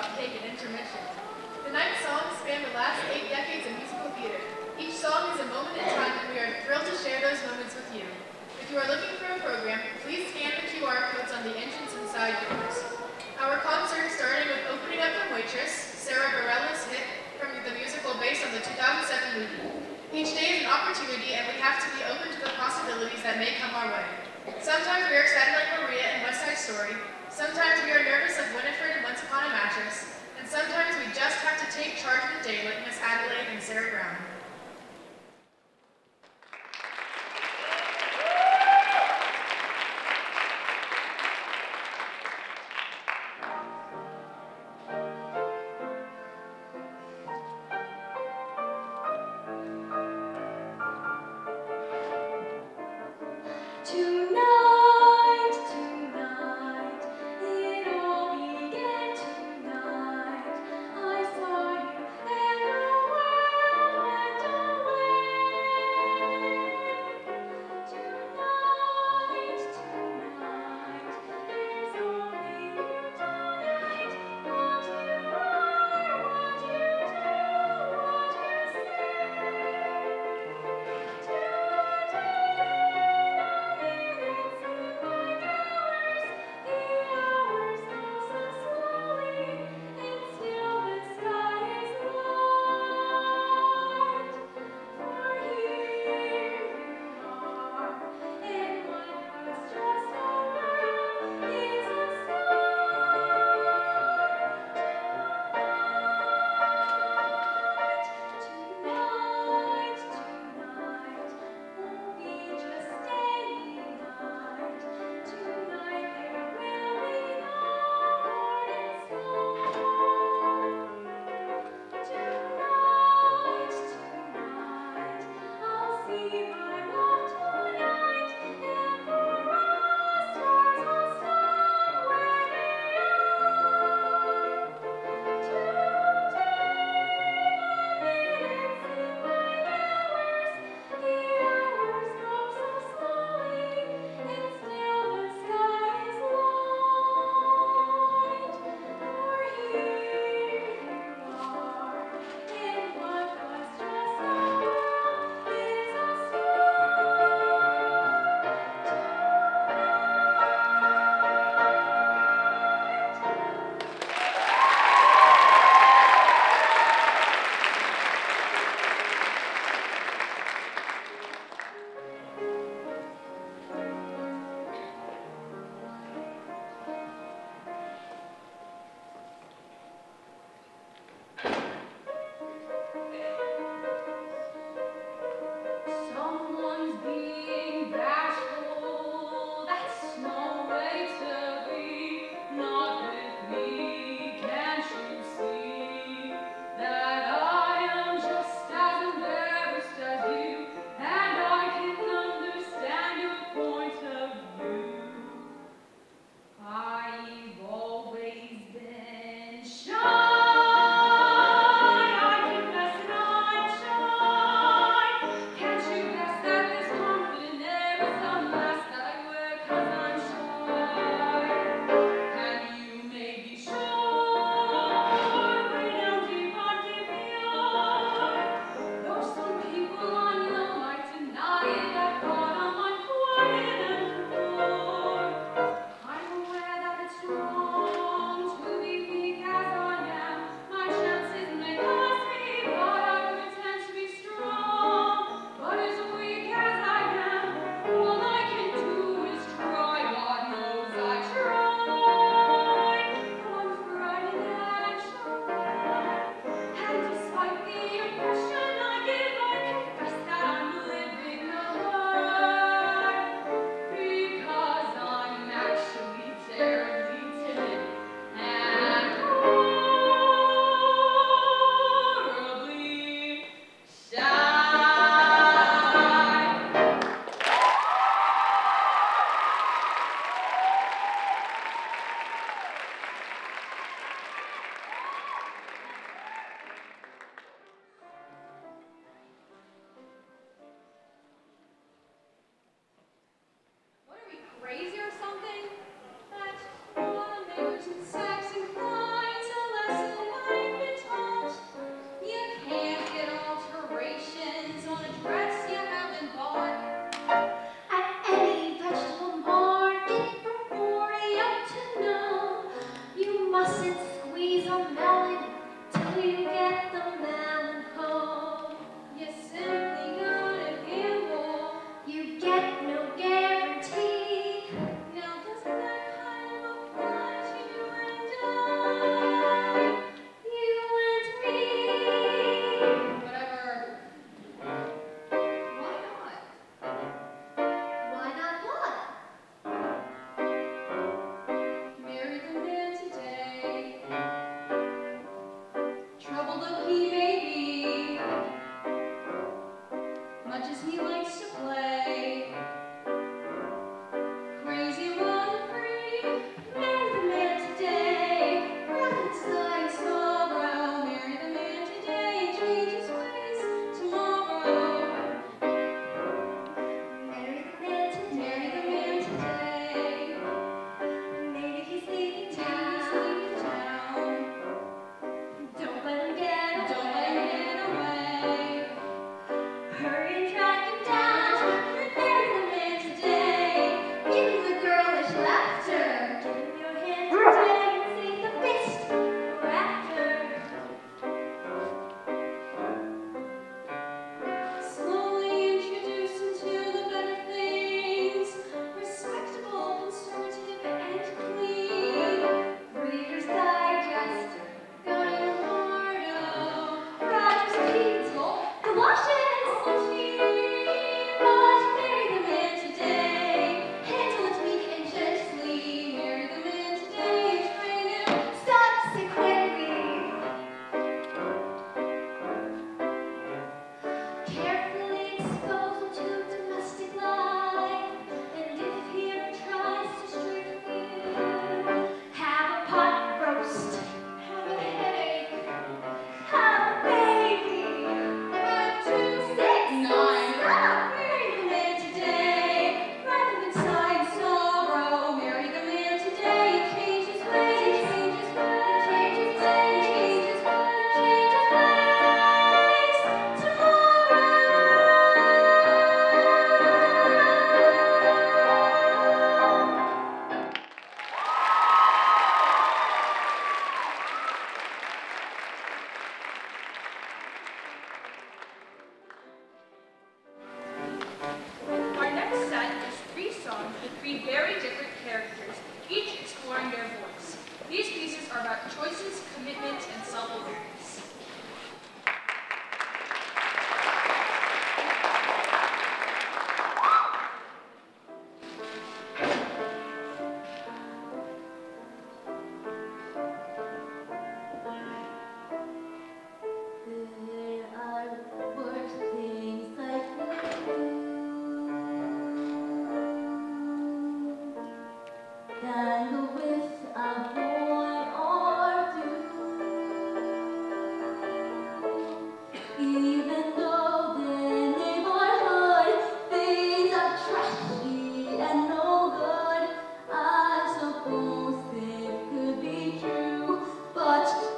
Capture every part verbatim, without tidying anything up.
about cake and intermission. The night's songs span the last eight decades of musical theater. Each song is a moment in time, and we are thrilled to share those moments with you. If you are looking for a program, please scan the Q R codes on the entrance inside doors. Our concert, starting with Opening Up from Waitress, Sarah Bareilles' hit from the musical based on the two thousand seven movie. Each day is an opportunity, and we have to be open to the possibilities that may come our way. Sometimes we are excited like Maria in West Side Story. Sometimes we are nervous like Winifred in Once Upon a Mattress. And sometimes we just have to take charge of the day like Miss Adelaide and Sarah Brown.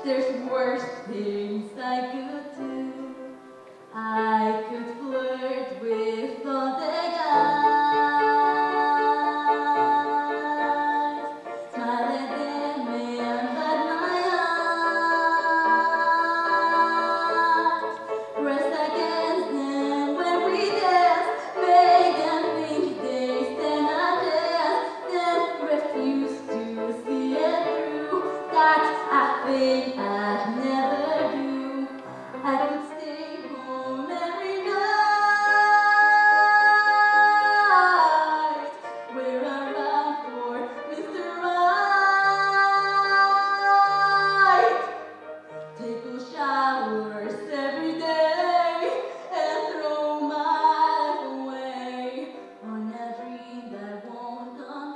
There's worse things I could do. I could flirt with all the guys, smile at them and but my eyes, press against them when we dance, make them think they stand a chance, then refuse to see it through. That's a thing I'd never do. I could stay home every night, wear around for Mister Right, take cool showers every day, and throw my life away on a dream that won't come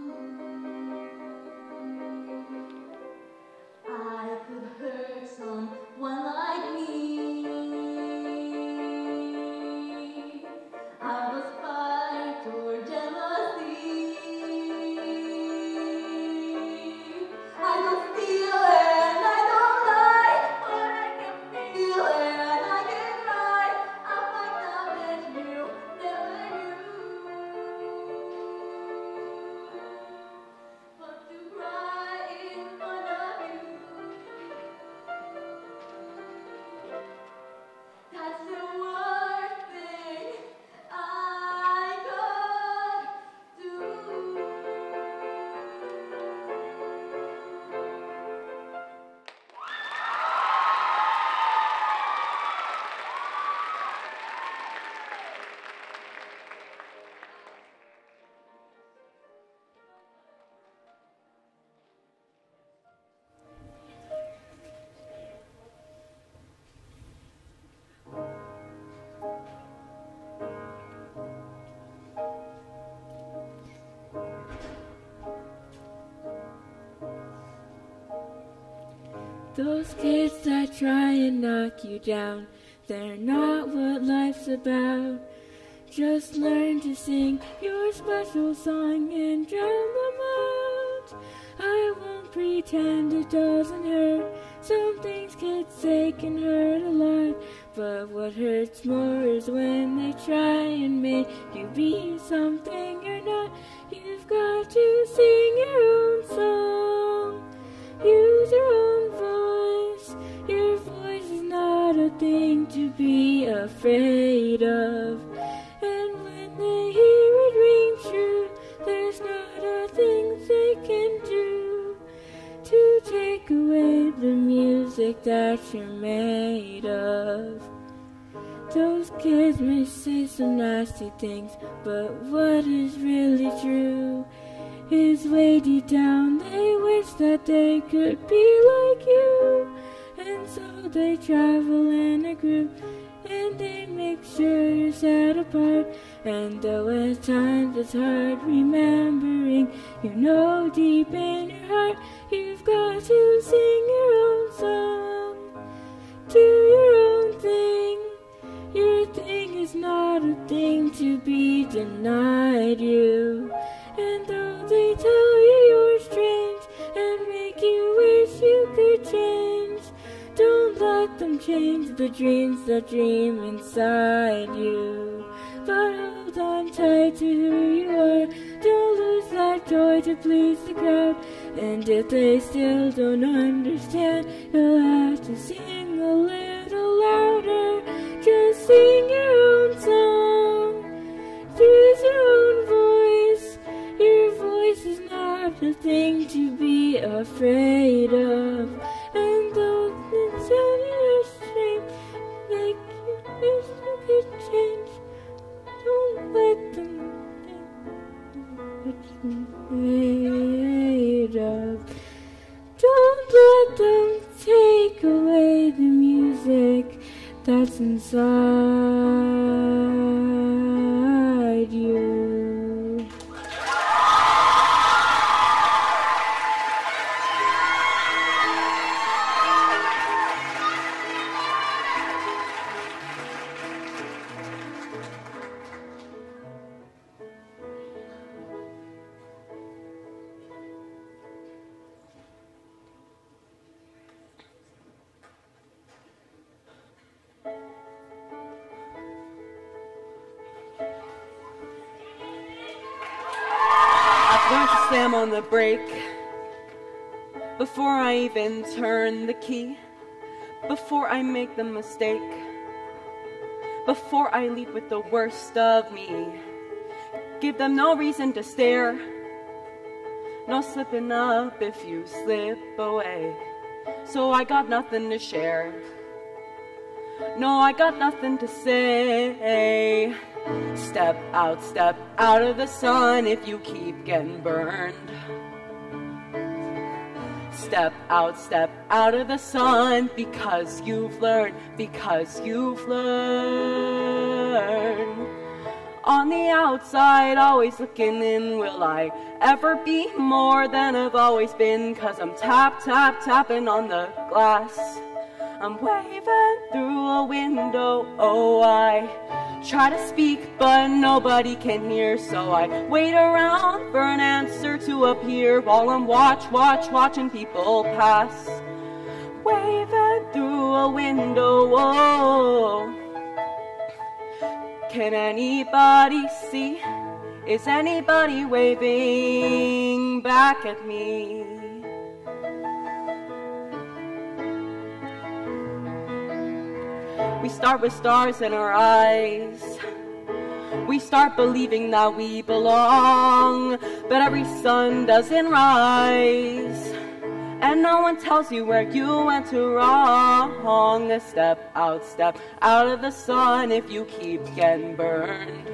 true. I could hurt someone like me out of spite or jealousy. I don't steal and I don't lie, but I can feel and I can cry. I find out that you never knew, but to cry in front of you, that's the worst thing I could do. Those kids that try and knock you down, they're not what life's about. Just learn to sing your special song and drown them out. I won't pretend it doesn't hurt. Some things kids say can hurt a lot, but what hurts more is when they try and make you be something you're not. You've got to sing your own song. Use your own voice. Your voice is not a thing to be afraid of. And when they hear it ring true, there's not a thing they can do to take away the music that you're made of. Those kids may say some nasty things, but what is really true is way deep down they wish that they could be like you. And so they travel in a group, and they make sure you're set apart. And though at times it's hard remembering, you know deep in your heart you've got to sing your own song. Do your own thing. Your thing is not a thing to be denied you. And though they tell you you're strange and make you wish you could change, don't let them change the dreams that dream inside you. But hold on tight to who you are. Don't lose that joy to please the crowd. And if they still don't understand, you'll have to sing a little louder. Just sing your own song. Use your own voice. Your voice is not a thing to be afraid of. And though they tell you you're strange, make you wish you could change, don't let them think what you're afraid of. Don't let them take away the music that's inside you. slam on the brake before I even turn the key, before I make the mistake, before I lead with the worst of me. Give them no reason to stare, no slipping up if you slip away. So I got nothing to share, no, I got nothing to say. Step out, step out of the sun if you keep getting burned. Step out, step out of the sun because you've learned, because you've learned. On the outside, always looking in, will I ever be more than I've always been? Cause I'm tap, tap, tapping on the glass. I'm waving through a window, oh I try to speak but nobody can hear. So I wait around for an answer to appear while I'm watch, watch, watching people pass. Waving through a window, oh. Can anybody see? Is anybody waving back at me? We start with stars in our eyes. We start believing that we belong, but every sun doesn't rise, and no one tells you where you went to wrong. Step out, step out of the sun if you keep getting burned.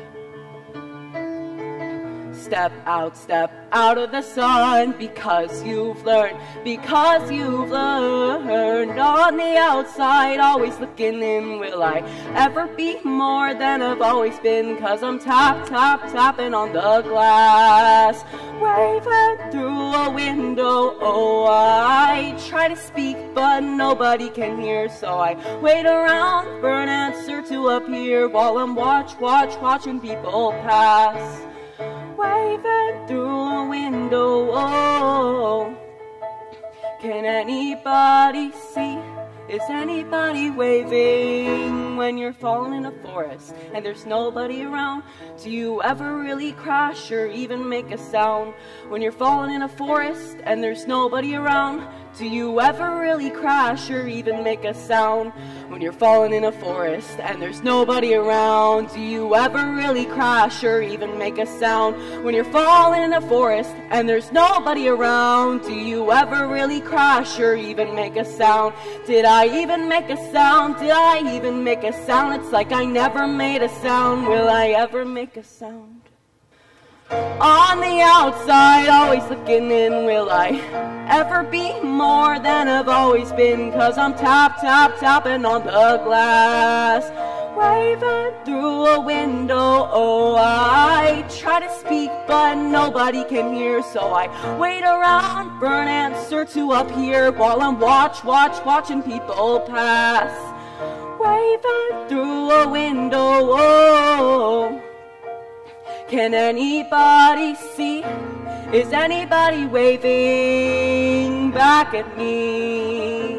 Step out, step out of the sun because you've learned, because you've learned. On the outside, always looking in, will I ever be more than I've always been? Cause I'm tap, tap, tapping on the glass, waving through a window, oh I try to speak but nobody can hear. So I wait around for an answer to appear while I'm watch, watch, watching people pass. Waving through a window, oh. Can anybody see? Is anybody waving when you're falling in a forest and there's nobody around? Do you ever really crash or even make a sound? When you're falling in a forest and there's nobody around, do you ever really crash or even make a sound? When you're falling in a forest and there's nobody around, do you ever really crash or even make a sound? When you're falling in a forest and there's nobody around, do you ever really crash or even make a sound? Did I even make a sound? Did I even make a sound? It's like I never made a sound. Will I ever make a sound? On the outside, always looking in, will I ever be more than I've always been? Cause I'm tap, tap, tapping on the glass, waving through a window, oh I try to speak but nobody can hear. So I wait around for an answer to appear while I'm watch, watch, watching people pass. Waving through a window, oh. Can anybody see? Is anybody waving back at me?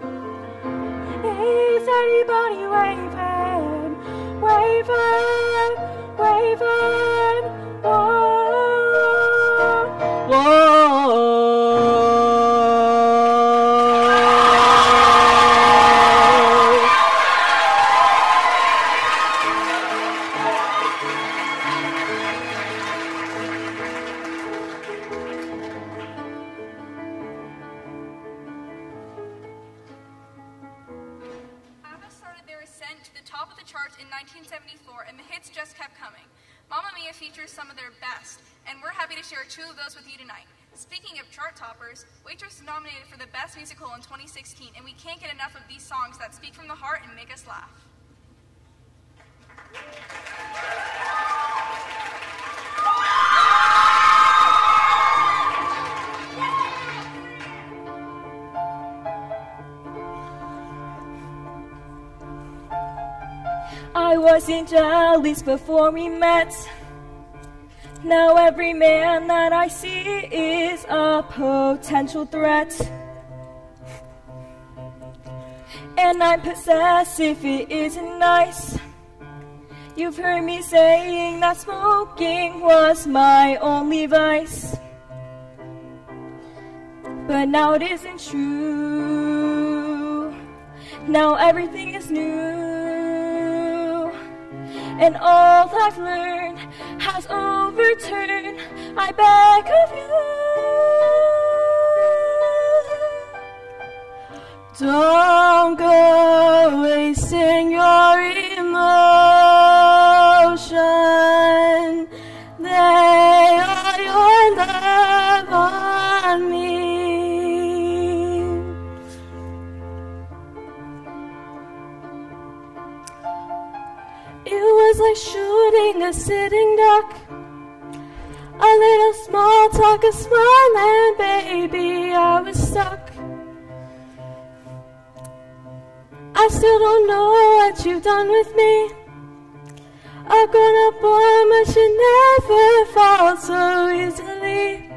Is anybody waving, waving, waving? Whoa, whoa. And the hits just kept coming. Mamma Mia features some of their best, and we're happy to share two of those with you tonight. Speaking of chart toppers, Waitress is nominated for the Best Musical in twenty sixteen, and we can't get enough of these songs that speak from the heart and make us laugh. I wasn't jealous before we met. Now every man that I see is a potential threat. And I'm possessed if it isn't nice. You've heard me saying that smoking was my only vice. but now it isn't true. Now everything is new, and all I've learned has overturned. I beg of you, don't go wasting your emotion. Lay all your love on me. It was like shooting a sitting duck, a little small talk, a smile, and baby, I was stuck. I still don't know what you've done with me. A grown-up woman should never fall so easily.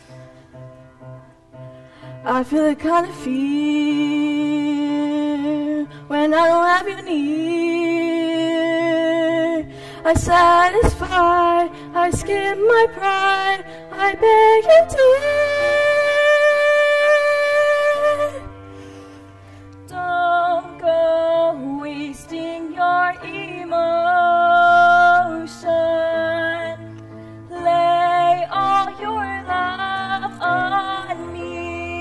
I feel a kind of fear when I don't have you near. I satisfy, I skip my pride, I beg you to. Don't go wasting your emotion. Lay all your love on me.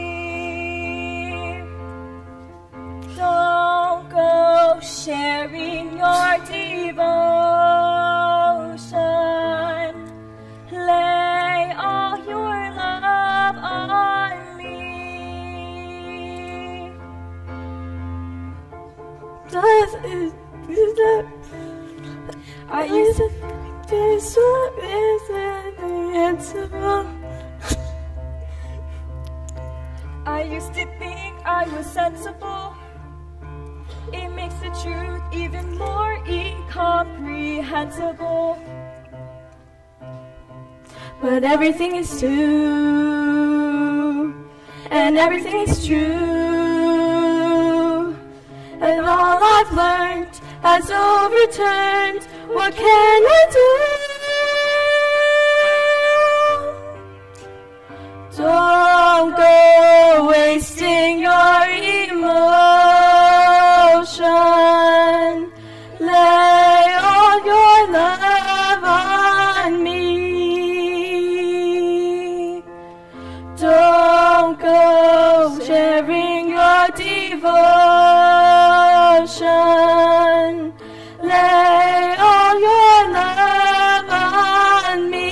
Don't go sharing your devotion. Lay all your love on me. Does is is that I used to think this one is invincible. I used to think I was sensible. It makes the truth even more incomprehensible. But everything is true, and everything is true, and all I've learned has overturned. What can I do? Don't go wasting your emotion. Lay all your love on me. Don't go sharing your devotion. Lay all your love on me.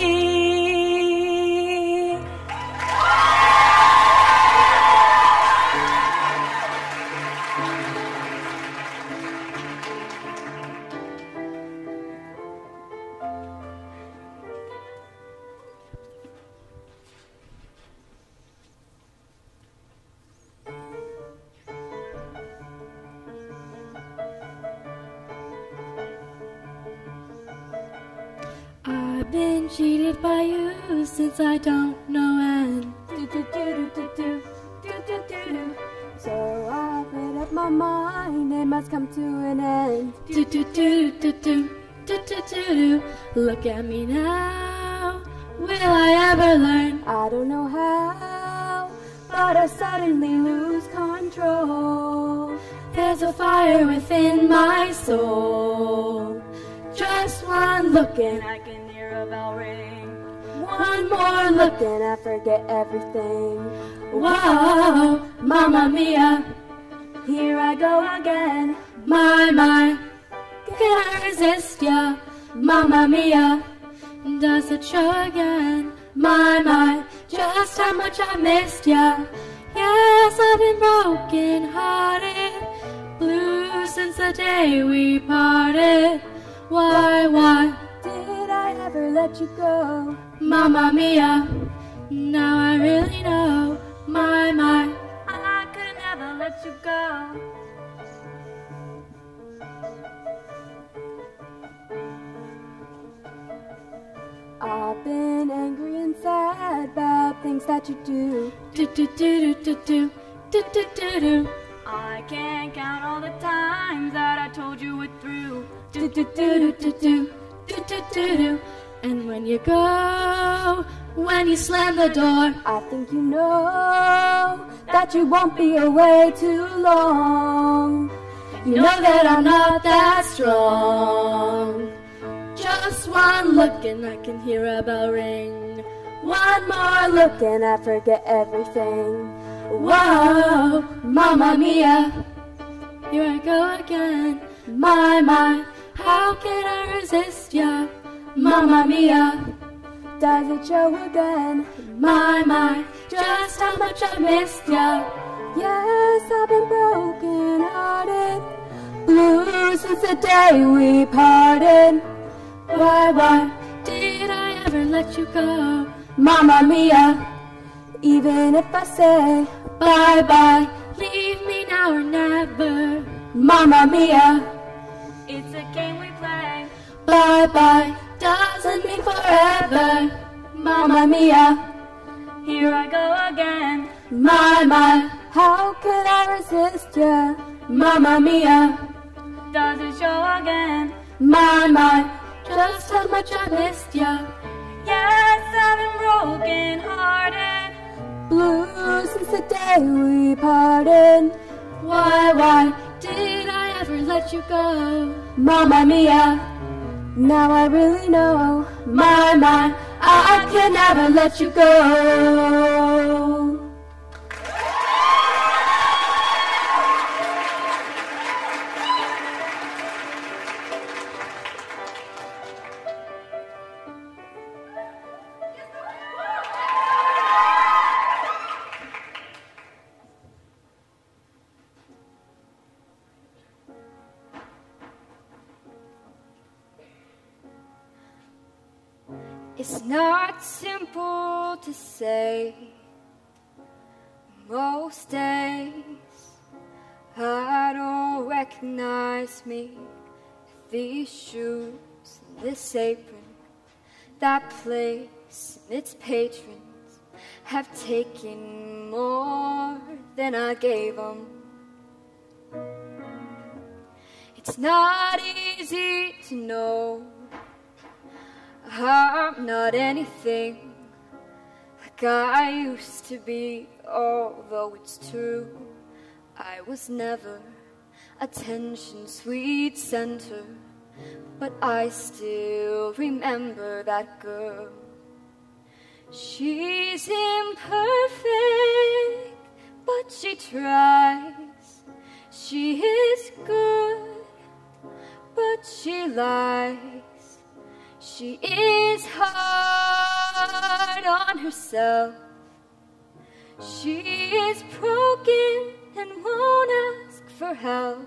I've been cheated by you since I don't know when. Do, do, do, do, do, do, do, do, do. So I've made up my mind, it must come to an end. Do, do, do, do, do, do, do, do, do. Look at me now, will I ever learn? I don't know how, but I suddenly lose control. There's a fire within my soul. Just one look and I can hear a bell ring. One more look and I forget everything. Whoa, Mamma Mia, here I go again. My, my, can I resist ya? Mamma Mia, does it show again? My, my, just how much I missed ya. Yes, I've been broken hearted, blue since the day we parted. Why, why did I ever let you go? Mamma Mia, now I really know. My, my, I could never let you go. I've been angry and sad about things that you do. Do, do, do, do, do, do, do, do, do, do. I can't count all the times that I told you it through. Do, do, do, do, do, do, do, do, do, do. And when you go, when you slam the door. I think you know that you won't be away too long. You know that I'm not that strong. Just one look and I can hear a bell ring. One more look and I forget everything. Whoa, Mamma Mia, here I go again. My, my, how can I resist ya? Mamma Mia, Does it show again? my, my, just how much I missed ya. Yes, I've been broken hearted, blue since the day we parted. Why, why did I ever let you go? Mamma Mia, even if I say Bye, bye, leave me now or never. Mamma Mia, It's a game we play. Bye, bye, doesn't mean forever. Mamma Mia, Here I go again. my, my, how could I resist ya? Mamma Mia, Does it show again? my, my, Just how much I missed ya. Yes, I've been broken hearted. blue since the day we parted. Why, why did I ever let you go? Mamma Mia, now I really know. My, my, I can never let you go. It's not simple to say. Most days I don't recognize me. These shoes and this apron, that place and its patrons have taken more than I gave them. It's not easy to know I'm not anything like I used to be, although it's true I was never attention sweet center, but I still remember that girl. She's imperfect, but she tries. She is good, but she lies. She is hard on herself. She is broken and won't ask for help.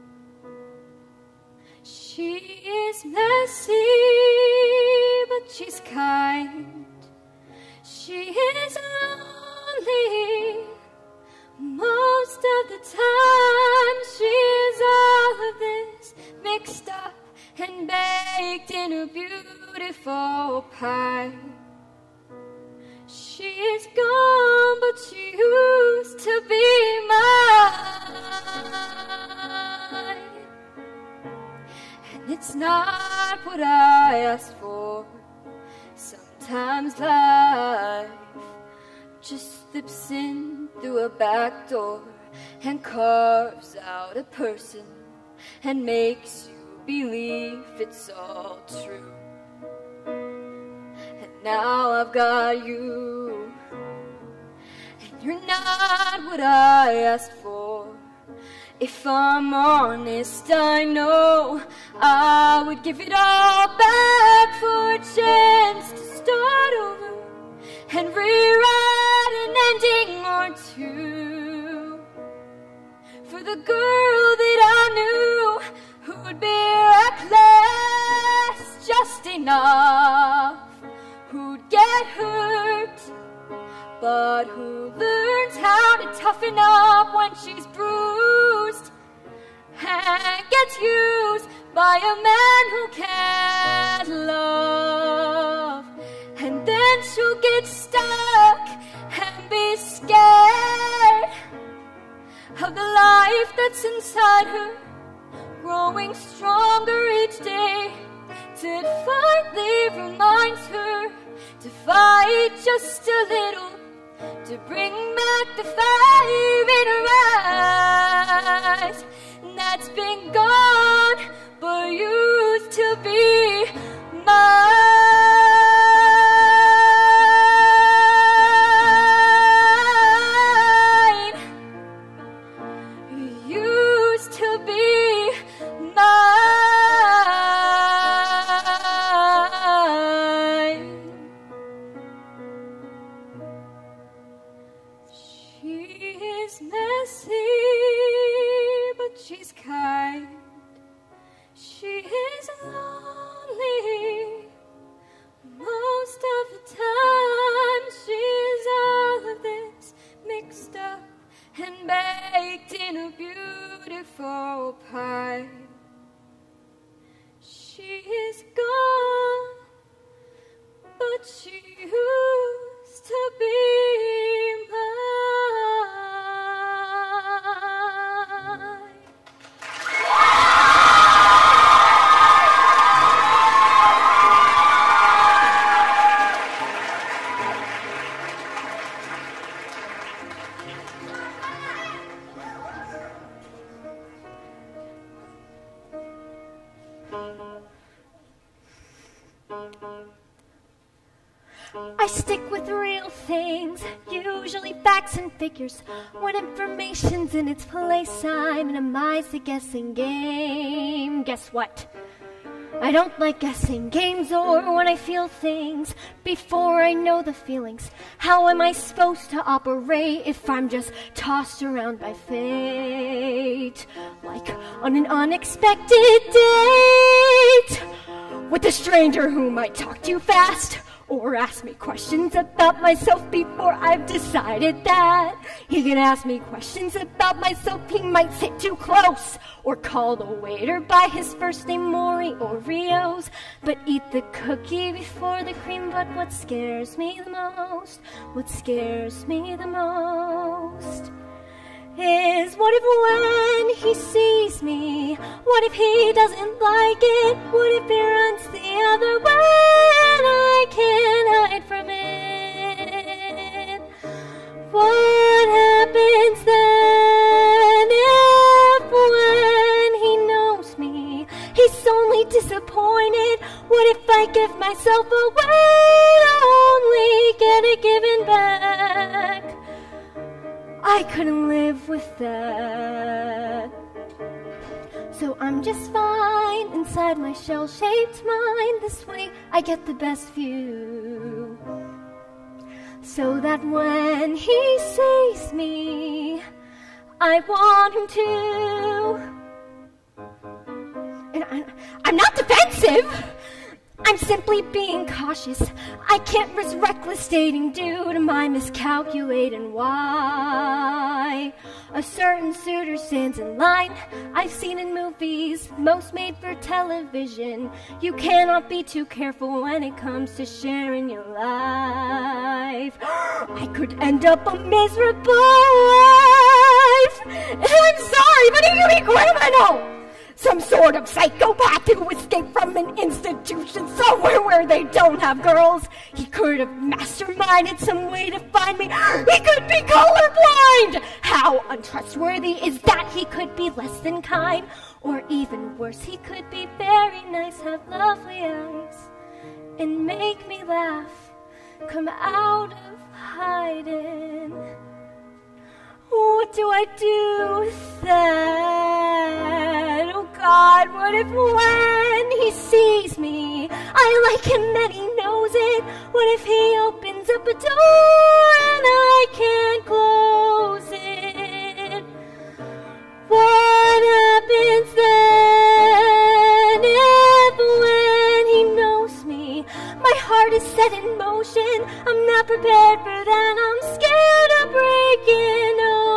She is messy, but she's kind. She is lonely most of the time. She is all of this mixed up and baked in a beautiful pie. She is gone, but she used to be mine. And it's not what I asked for. Sometimes life just slips in through a back door and carves out a person and makes you believe it's all true. And now I've got you, and you're not what I asked for. If I'm honest, I know I would give it all back for a chance to start over and rewrite an ending or two for the girl that I knew, who would be reckless just enough, who'd get hurt, but who learns how to toughen up when she's bruised and gets used by a man who can't love. And then she'll get stuck and be scared of the life that's inside her, growing stronger each day, till it finally reminds her to fight just a little, to bring back the fire in her eyes that's been gone but used to be mine. Used to be mine. She is messy, but she's kind. She is lonely most of the time. She's all of this mixed up and baked in a beautiful pie. She is gone, but she used to be mine. I stick with real things, usually facts and figures. When information's in its place, I minimize the guessing game. Guess what? I don't like guessing games or when I feel things before I know the feelings. How am I supposed to operate if I'm just tossed around by fate? Like on an unexpected date with a stranger who might talk too fast or ask me questions about myself before I've decided that he can ask me questions about myself. He might sit too close or call the waiter by his first name, Maury Oreos, but eat the cookie before the cream. But what scares me the most, what scares me the most is what if when he sees me, what if he doesn't like it, what if he runs the other way and I can't hide from it? What happens then if when he knows me, he's only disappointed? What if I give myself away to only get it given back? I couldn't live with that. So I'm just fine inside my shell-shaped mind. This way I get the best view, so that when he sees me, I want him to. And I, I'm not defensive, I'm simply being cautious. I can't risk reckless dating due to my miscalculating why. A certain suitor stands in line I've seen in movies, most made for television. You cannot be too careful when it comes to sharing your life. I could end up a miserable life. And I'm sorry, but you be criminal. Some sort of psychopath who escaped from an institution somewhere where they don't have girls. He could have masterminded some way to find me. He could be colorblind. How untrustworthy is that? He could be less than kind. Or even worse, he could be very nice, have lovely eyes, and make me laugh, come out of hiding. What do I do with that? Oh God, what if when he sees me, I like him and he knows it? What if he opens up a door and I can't close it? What happens then if when he knows me, my heart is set in motion? I'm not prepared for that, I'm scared of breaking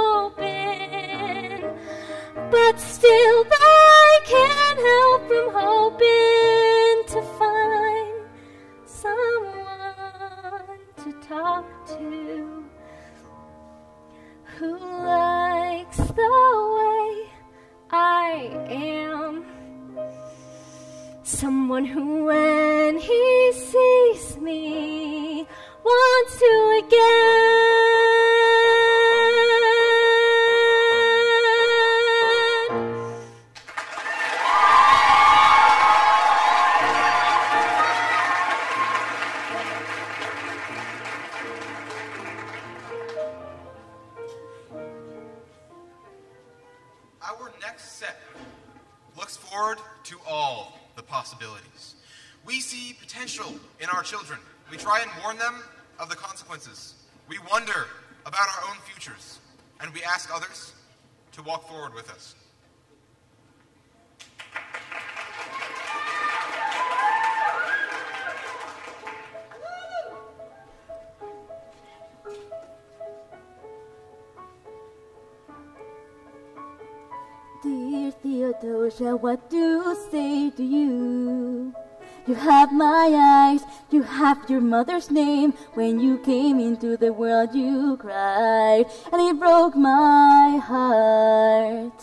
open. But still I can't help from hoping to find someone to talk to who likes the way I am. Someone who when he sees me, want to again. Our next set looks forward to all the possibilities. We see potential in our children. We try and warn them of the consequences. We wonder about our own futures, and we ask others to walk forward with us. Dear Theodosia, what do I say to you? You have my eyes, you have your mother's name. When you came into the world you cried, and it broke my heart.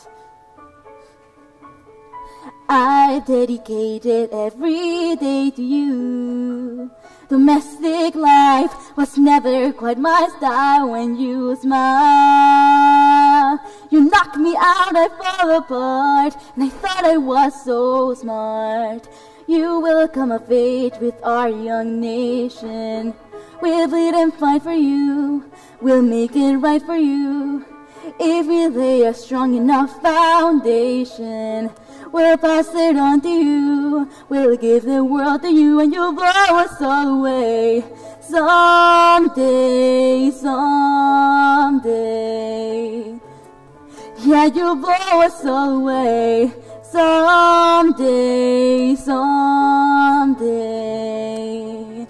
I dedicated every day to you. Domestic life was never quite my style. When you smile, you knock me out, I fall apart. And I thought I was so smart. You will come of age with our young nation. We'll bleed and fight for you. We'll make it right for you. If we lay a strong enough foundation, we'll pass it on to you. We'll give the world to you, and you'll blow us all away. Someday, someday. Yeah, you'll blow us all away. Someday, someday.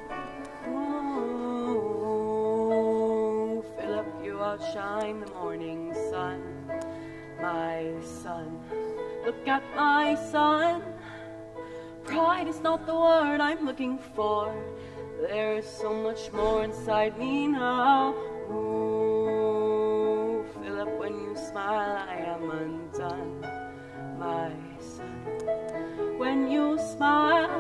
Oh, Philip, you outshine the morning sun, my son. Look at my son. Pride is not the word I'm looking for. There's so much more inside me now. Ooh, Philip, when you smile, I am undone, my son. When you smile,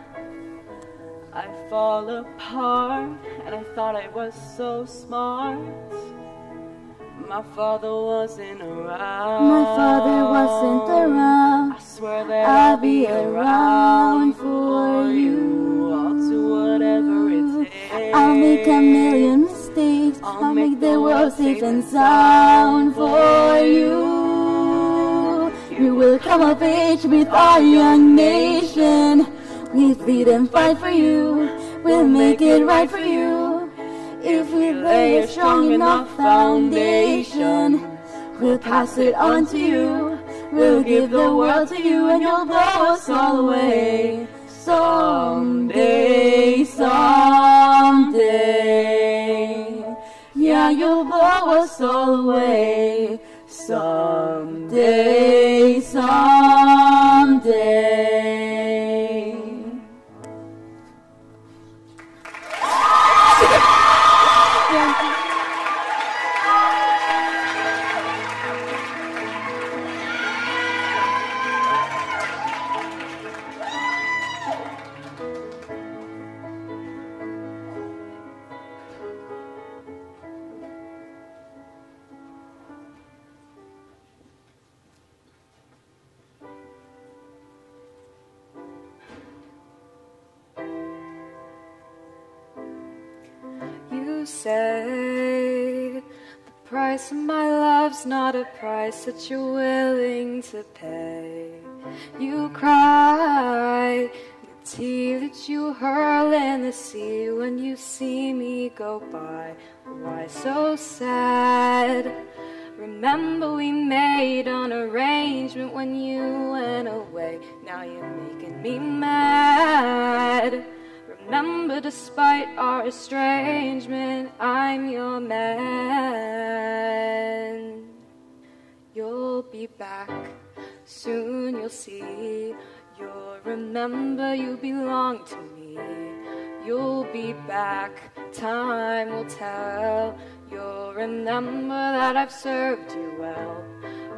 I fall apart, and I thought I was so smart. My father wasn't around. My father wasn't around. I swear that I'll I'll be around for you. I'll do whatever it takes. I'll make a million mistakes. I'll, I'll make the world safe and sound for you. You will come of age with our young nation. We'll bleed and fight for you. We'll make it right for you. If we lay a strong enough foundation, we'll pass it on to you. We'll give the world to you, and you'll blow us all away. Someday, someday. Yeah, you'll blow us all away. Someday, someday. You say the price of my love's not a price that you're willing to pay. You cry the tea that you hurl in the sea when you see me go by. Why so sad? Remember we made an arrangement when you went away. Now you're making me mad. Remember, despite our estrangement, I'm your man. You'll be back, soon you'll see. You'll remember you belong to me. You'll be back, time will tell. You'll remember that I've served you well.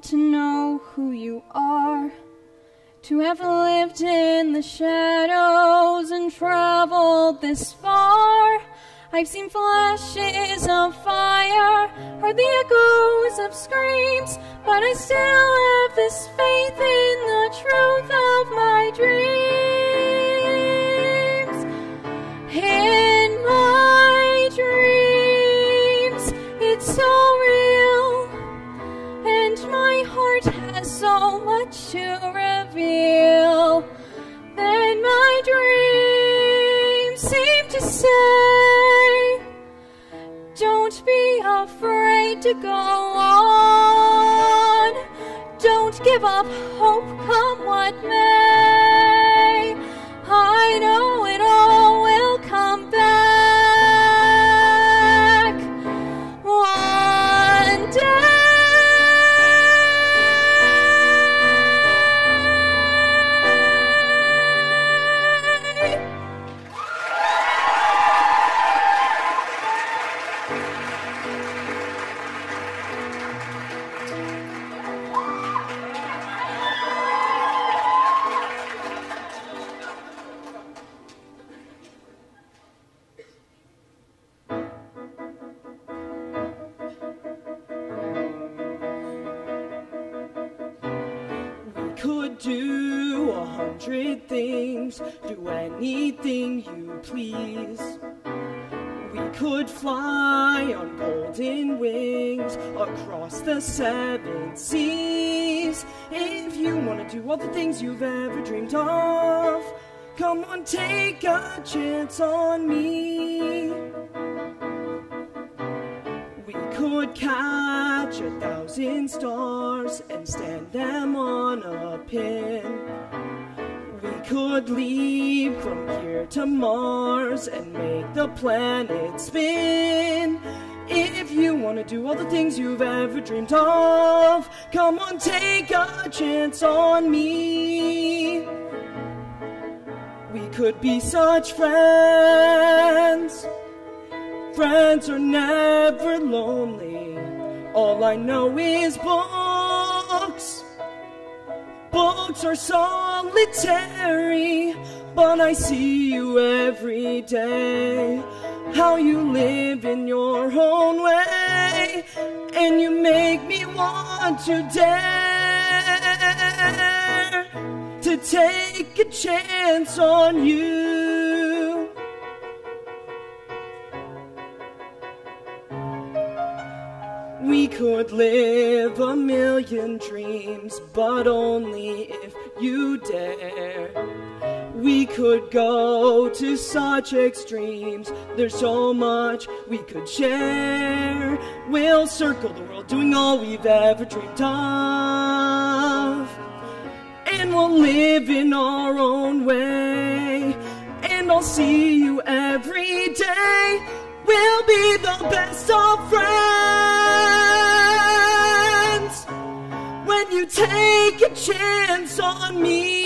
not to know who you are, to have lived in the shadows and traveled this far. I've seen flashes of fire, heard the echoes of screams, but I still have this faith in the truth of my dreams. In my dreams, it's so real, and my heart has so much to reveal. Then my dreams seem to say, don't be afraid to go on. Don't give up hope, come what may. I know it all will come back one day. Do a hundred things, do anything you please. We could fly on golden wings across the seven seas. If you want to do all the things you've ever dreamed of, come on, take a chance on me. We could catch a thousand stars and stand them on a pin. We could leave from here to Mars and make the planet spin. If you want to do all the things you've ever dreamed of, come on, take a chance on me. We could be such friends. Friends are never lonely. All I know is books. Books are solitary, but I see you every day. How you live in your own way, and you make me want to dare to take a chance on you. We could live a million dreams, but only if you dare. We could go to such extremes, there's so much we could share. We'll circle the world doing all we've ever dreamed of, and we'll live in our own way, and I'll see you every day. We'll be the best of friends when you take a chance on me.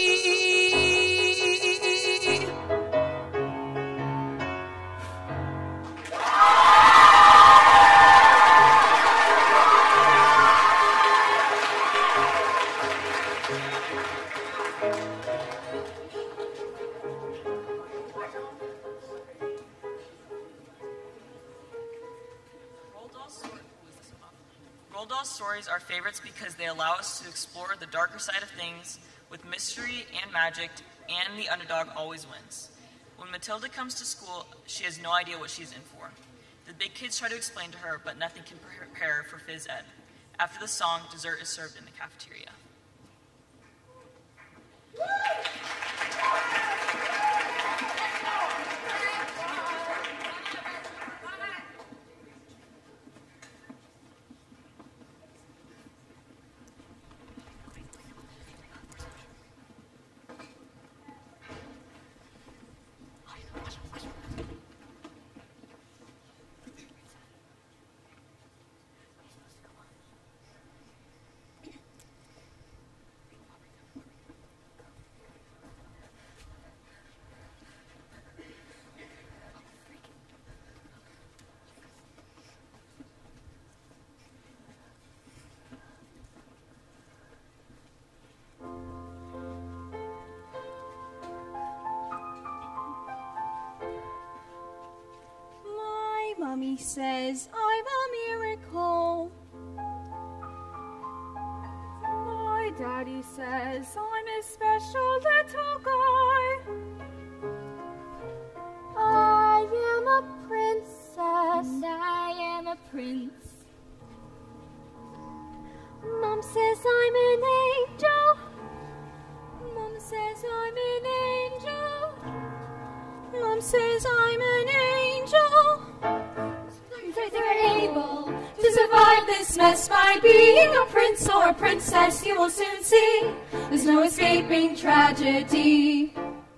Roald Dahl stories are favorites because they allow us to explore the darker side of things with mystery and magic, and the underdog always wins. When Matilda comes to school, she has no idea what she's in for. The big kids try to explain to her, but nothing can prepare her for phys ed. After the song, dessert is served in the cafeteria. says I'm a miracle. My daddy says I'm a special little guy. I am a princess. And I am a prince. Mom says I'm an angel. Mom says I'm an angel. Mom says I'm an angel. I think I'm able to survive this mess by being a prince or a princess. You will soon see there's no escaping tragedy.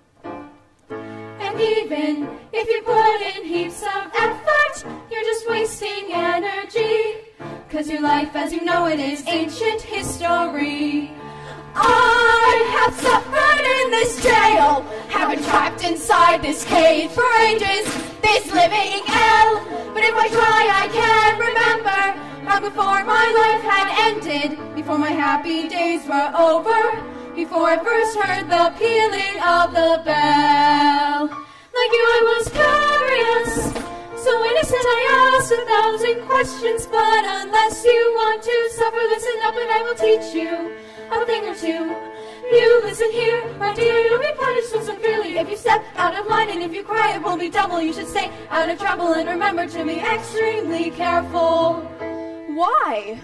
And even if you put in heaps of effort, you're just wasting energy. Cause your life as you know it is ancient history. I have suffered in this jail, have been trapped inside this cage for ages, this living hell. But if I try I can remember, long before my life had ended, before my happy days were over, before I first heard the pealing of the bell. Like you I was curious, so innocent I asked a thousand questions, but unless you want to suffer, listen up and I will teach you a thing or two. You listen here, my dear, you'll be punished so severely if you step out of line, and if you cry it will be double. You should stay out of trouble and remember to be extremely careful. Why?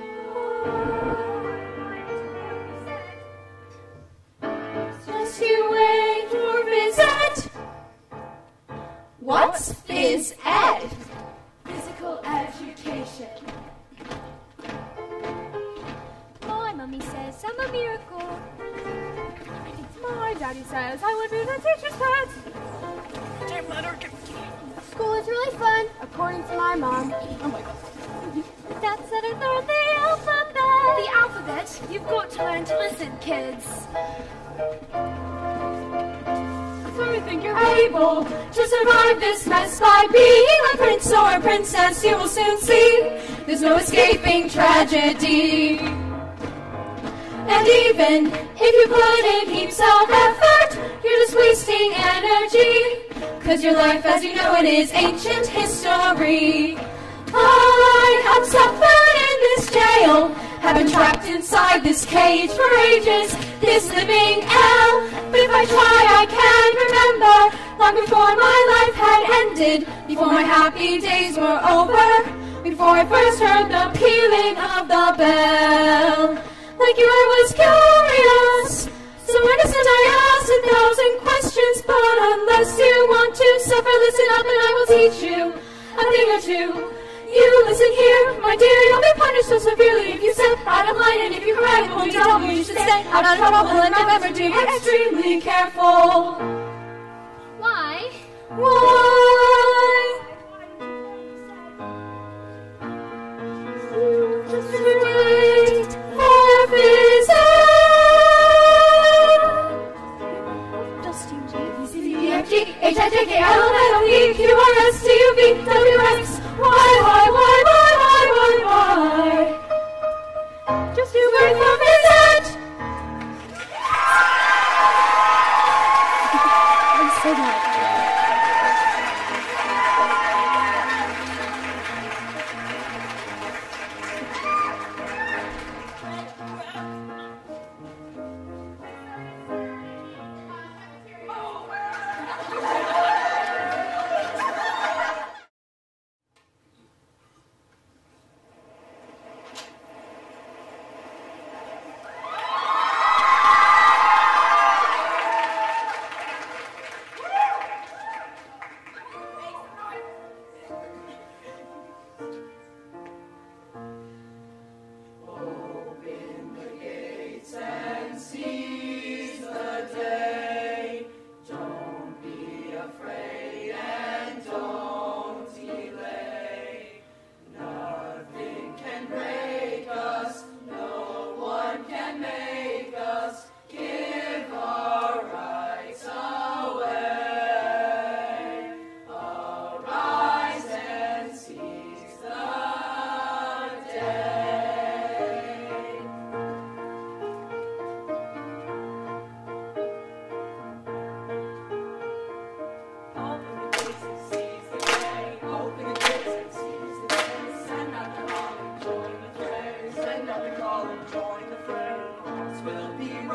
Just you wait for visit. What's phys ed? Physical education. My mommy says I'm a miracle. My daddy says I would be the teacher's pet. Damn letter. School is really fun, according to my mom. Oh my god. That's how to learn the alphabet. The alphabet? You've got to learn to listen, kids. So you think you're able to survive this mess by being a prince or a princess? You will soon see there's no escaping tragedy. And even if you put in heaps of effort, you're just wasting energy. Cause your life as you know it is ancient history. I have suffered in this jail, have been trapped inside this cage for ages, this living hell. But if I try I can remember, long before my life had ended, before my happy days were over, before I first heard the pealing of the bell. Like you I was curious, so innocent I asked a thousand questions, but unless you want to suffer, listen up and I will teach you a thing or two. You listen here, my dear, you'll be punished so severely if you step out of line, and if you cry, it won't be double. You should stay out of trouble and remember to be extremely careful. Why? Why? Just wait for visit. Just you, G, B, C, D, E, F, G, H, I, J, K, L, M, N, O, P, Q, R, S, T, U, V, W, X, Y, Y, Y, Y, Y, Y, Y. Just you wait for visit. I'm so glad.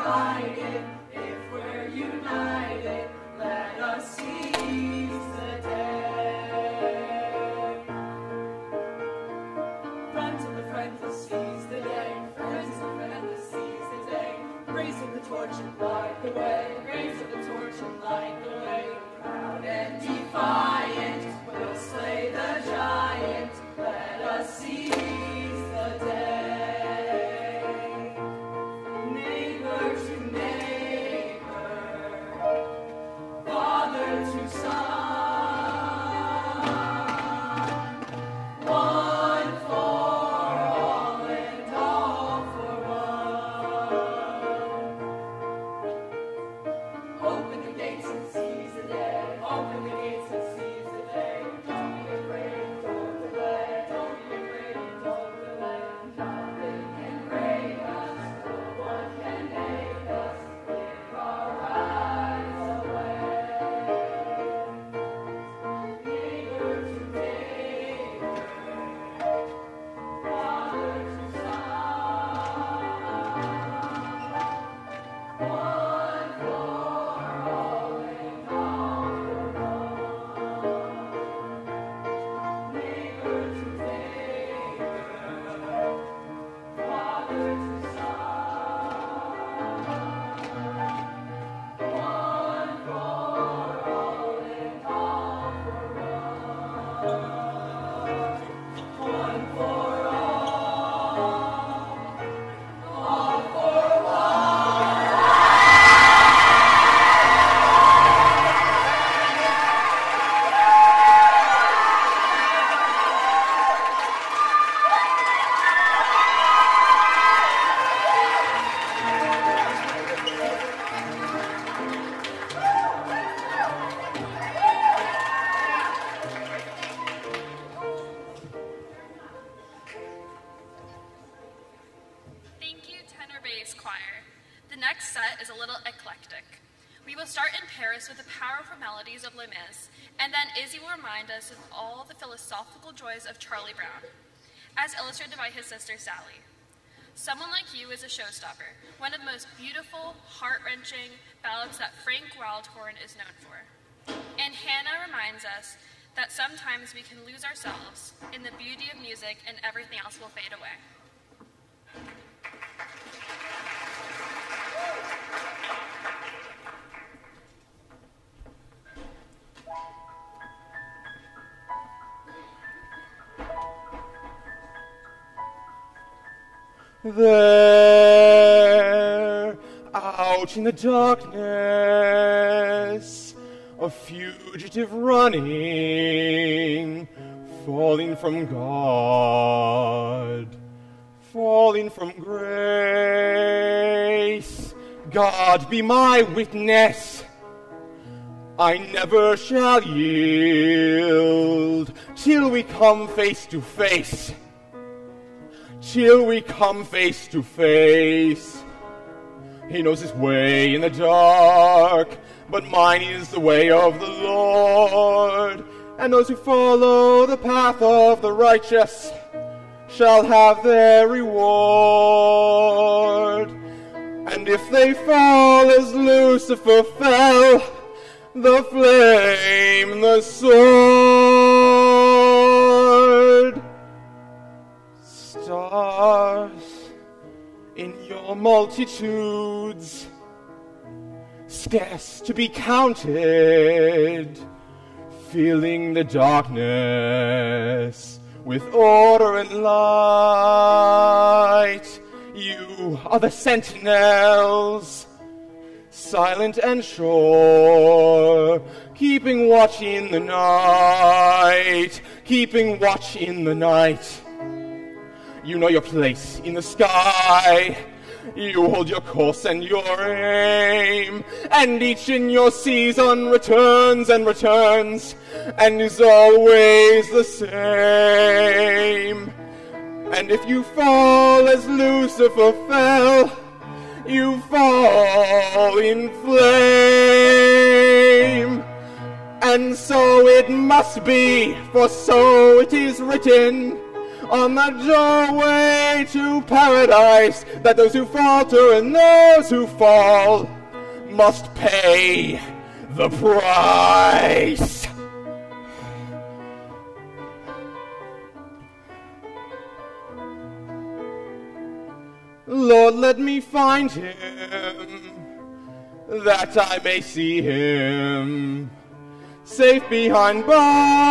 divided, if we're united, let us seize the day. Friends of the friendless, seize the day. Friends of the friendless, seize the day. Raising the torch and light the way. Raising the torch and light the way. Proud and defiant, we'll slay the giant. Let us seize the day. Neighbor to neighbor, father to son, one for all and all for one. Open the gates and seize the day. Open the gates and seize the day. Don't be afraid, don't delay. Don't be afraid, don't delay. Nothing can break us, no one can make us give our eyes away. Neighbor to neighbor, father to son, one for all and all for one. Neighbor to neighbor, father to son, one for all and all for one. One for all, all for one. Thank you, tenor bass choir. The next set is a little eclectic. We will start in Paris with the powerful melodies of Les Mis, and then Izzy will remind us of all the philosophical joys of Charlie Brown, as illustrated by his sister Sally. Someone Like You is a showstopper, one of the most beautiful, heart-wrenching ballads that Frank Wildhorn is known for. And Hannah reminds us that sometimes we can lose ourselves in the beauty of music and everything else will fade away. There, out in the darkness, a fugitive running, falling from God, falling from grace. God be my witness, I never shall yield till we come face to face. Till we come face to face. He knows his way in the dark, but mine is the way of the Lord. And those who follow the path of the righteous shall have their reward. And if they fall as Lucifer fell, the flame, the sword, stars in your multitudes, scarce to be counted, filling the darkness with order and light. You are the sentinels, silent and sure, keeping watch in the night, keeping watch in the night. You know your place in the sky. You hold your course and your aim, and each in your season returns and returns, and is always the same. And if you fall as Lucifer fell, you fall in flame. And so it must be, for so it is written, on the doorway to paradise, that those who falter and those who fall must pay the price. Lord, let me find him, that I may see him. Safe behind bars,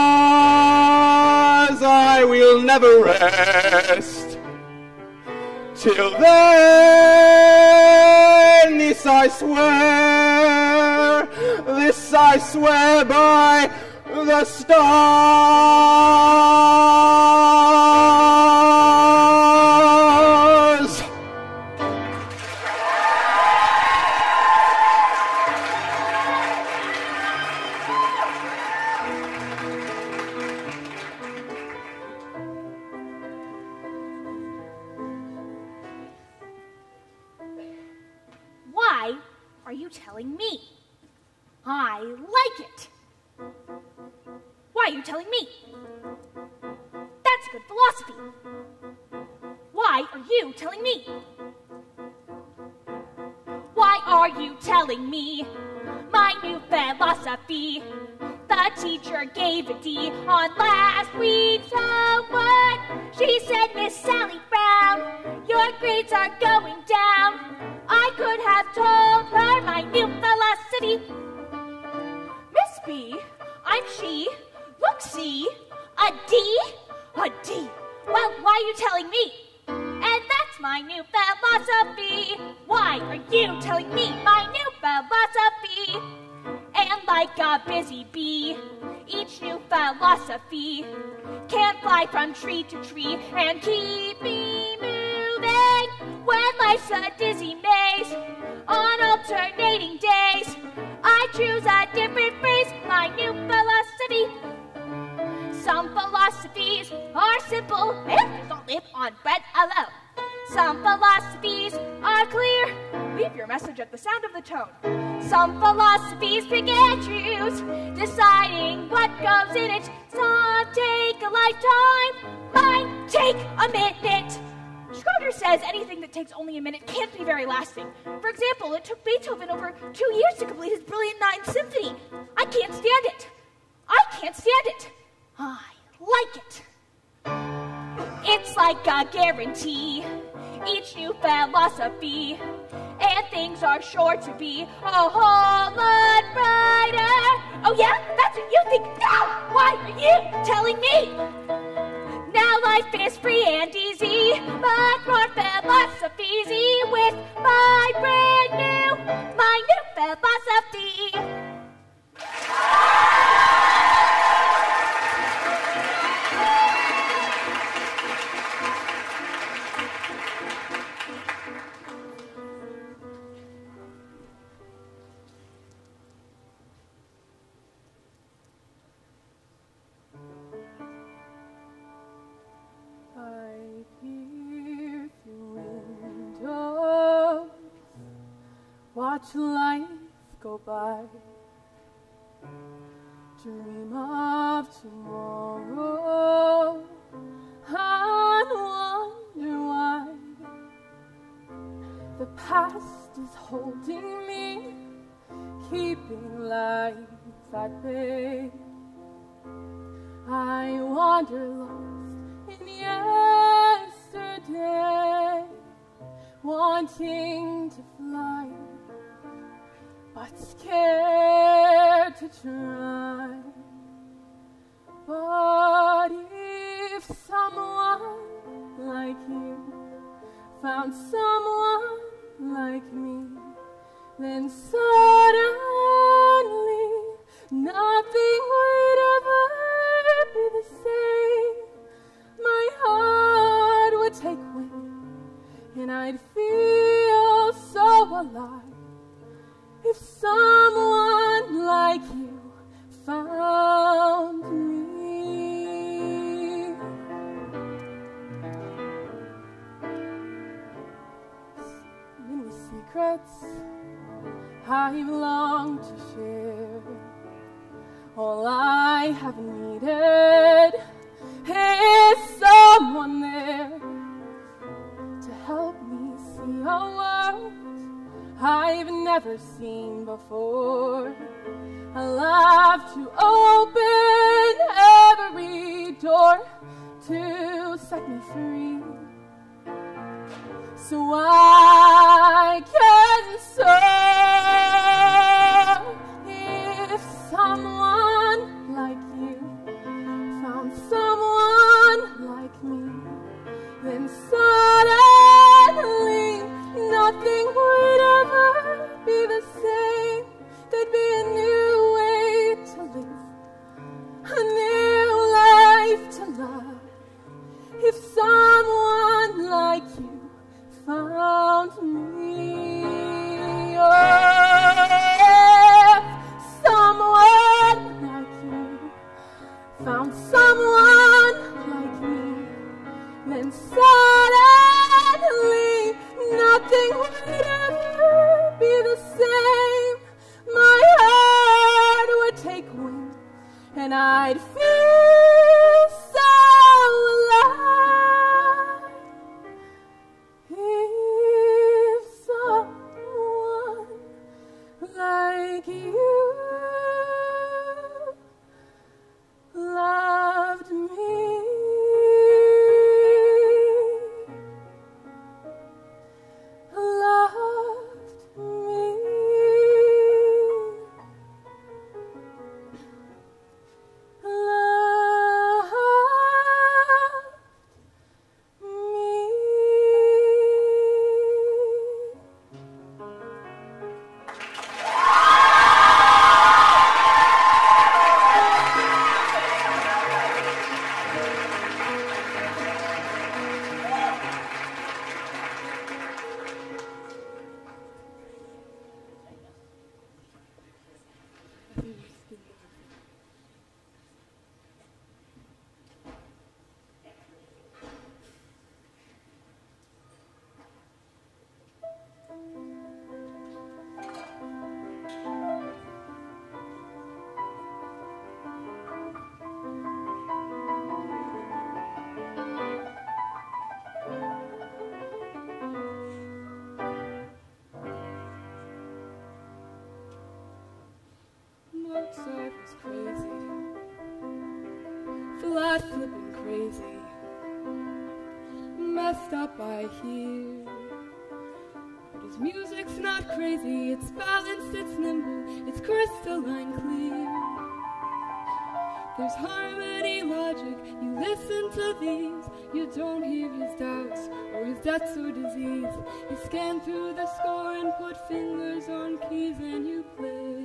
I will never rest. Till then, this I swear, this I swear by the stars. Why are you telling me? I like it. Why are you telling me? That's good philosophy. Why are you telling me? Why are you telling me my new philosophy? The teacher gave a D on last week's homework. She said, Miss Sally Brown, your grades are going down. I could have told her my new philosophy. Miss B, I'm she. Look, see, a D, a D. Well, why are you telling me? And that's my new philosophy. Why are you telling me my new philosophy? And like a busy bee, each new philosophy can fly from tree to tree and keep me moving. When life's a dizzy maze on alternating days, I choose a different phrase, my new philosophy. Some philosophies are simple and don't live on bread alone. Some philosophies are clear. Leave your message at the sound of the tone. Some philosophies pick and choose, deciding what goes in it. Some take a lifetime, mine take a minute. Schroeder says anything that takes only a minute can't be very lasting. For example, it took Beethoven over two years to complete his brilliant Ninth Symphony. I can't stand it. I can't stand it. I like it. It's like a guarantee, each new philosophy, and things are sure to be a whole lot brighter. Oh yeah? That's what you think? No! Why are you telling me? Now life is free and easy, but more philosophy's with my brand new, my new philosophy. Watch life go by, dream of tomorrow, and wonder why the past is holding me, keeping life at bay. I wander lost in yesterday, wanting to fly, but scared to try. But if someone like you found someone like me, then suddenly nothing would ever be the same. My heart would take wing, and I'd feel so alive. If someone like you found me. Many secrets I've longed to share. All I have needed is so someone there to help me see a world I've never seen before. I love to open every door to set me free, so I can serve. If someone like you found someone like me, then suddenly nothing would ever be the same. There'd be a new way to live, a new life to love. If someone like you found me, oh, if someone like you found someone like me, then suddenly nothing would ever be the same. My heart would take wing and I'd feel so alive. If someone like you loved me, loved me, loved Mozart was crazy, flat flipping crazy, messed up I hear. But his music's not crazy, it's balanced, it's nimble, it's crystalline clear. There's harmony, logic, you listen to these, you don't hear his doubts or his debts or disease. You scan through the score and put fingers on keys and you play.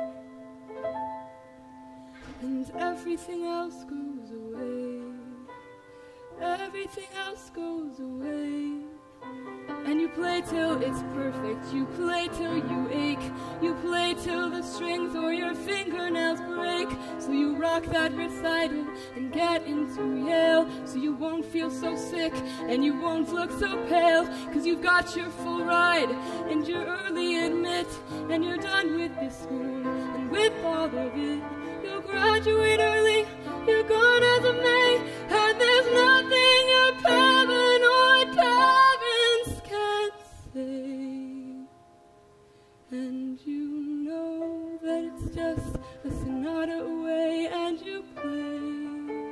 And everything else goes away. Everything else goes away. And you play till it's perfect. You play till you ache. You play till the strings or your fingernails break. So you rock that recital and get into Yale. So you won't feel so sick and you won't look so pale. Cause you've got your full ride and you're early admit. And you're done with this school and with all of it. You'll graduate early, you're gone as of May, and there's nothing your parent or parents can say. And you know that it's just a sonata away, and you play,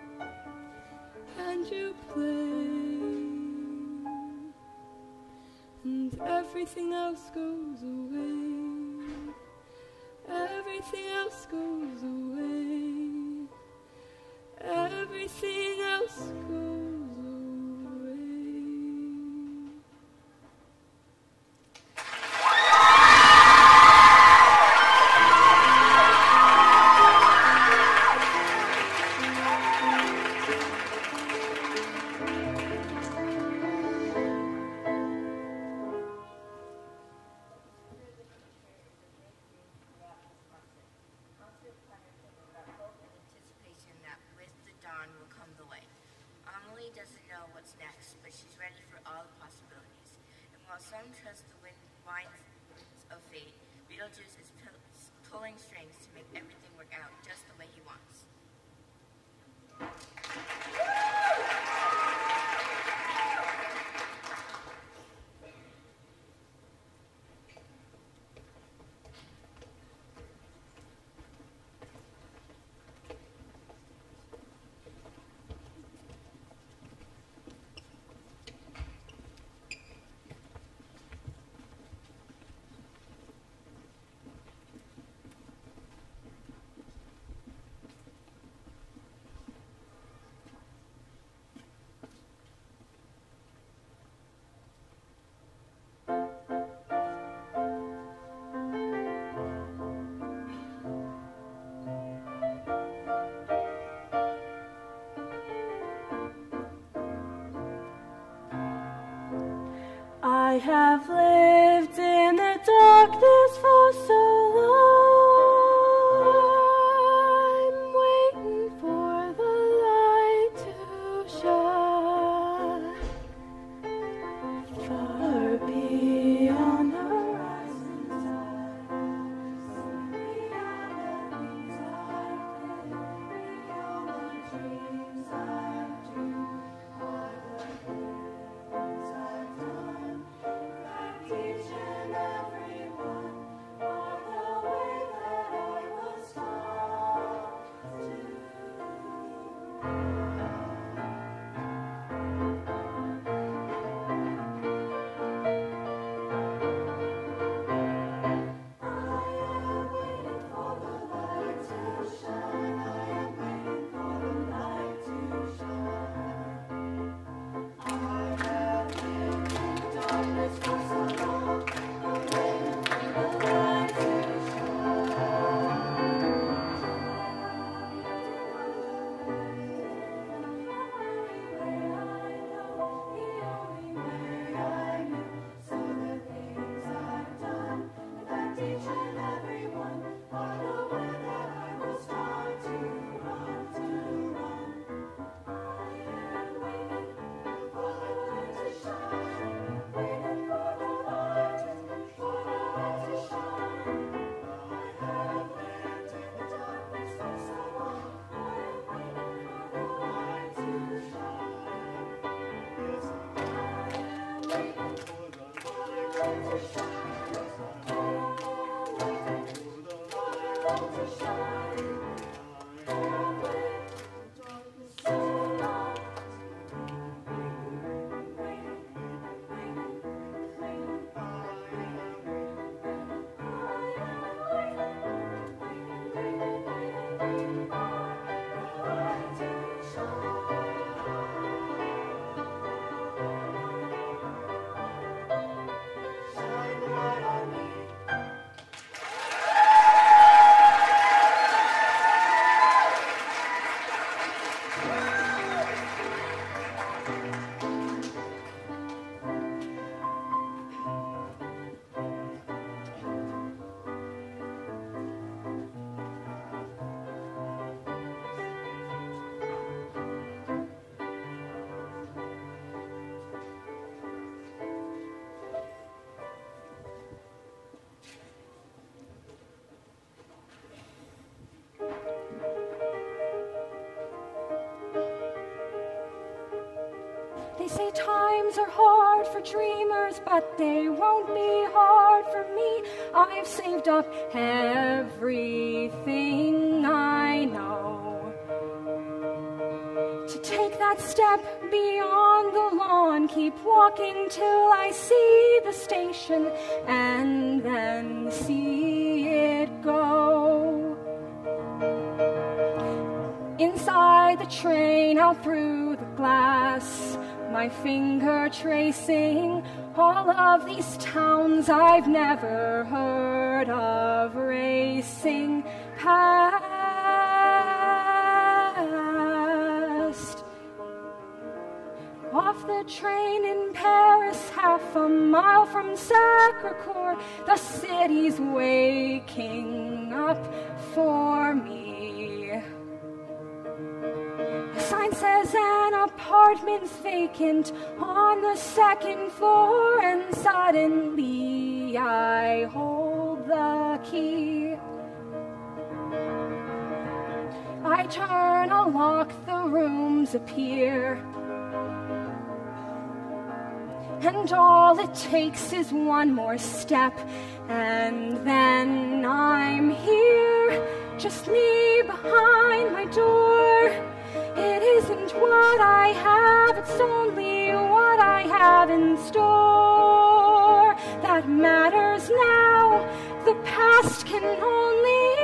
and you play, and everything else goes away. Everything else goes away. Everything else goes away. Some trust the wind winds of fate. Beetlejuice is pulling strings to make everything work out just the way he wants. I have lived in the darkness for so long. I'm waiting for the light to shine. Far beyond the horizon tide, beyond every tide, beyond the dreams I've dreamed, by the things I've done, that each and every one are the way that I was taught to. They say times are hard for dreamers, but they won't be hard for me. I've saved up everything I know to take that step beyond the lawn, keep walking till I see the station and then see it go. Inside the train, out through the glass, my finger tracing all of these towns I've never heard of, racing past. Off the train in Paris, half a mile from Sacré-Cœur, the city's waking up for me. The sign says an apartment's vacant on the second floor, and suddenly I hold the key. I turn a lock, the rooms appear, and all it takes is one more step, and then I'm here, just me behind my door. It isn't what I have, it's only what I have in store that matters now. The past can only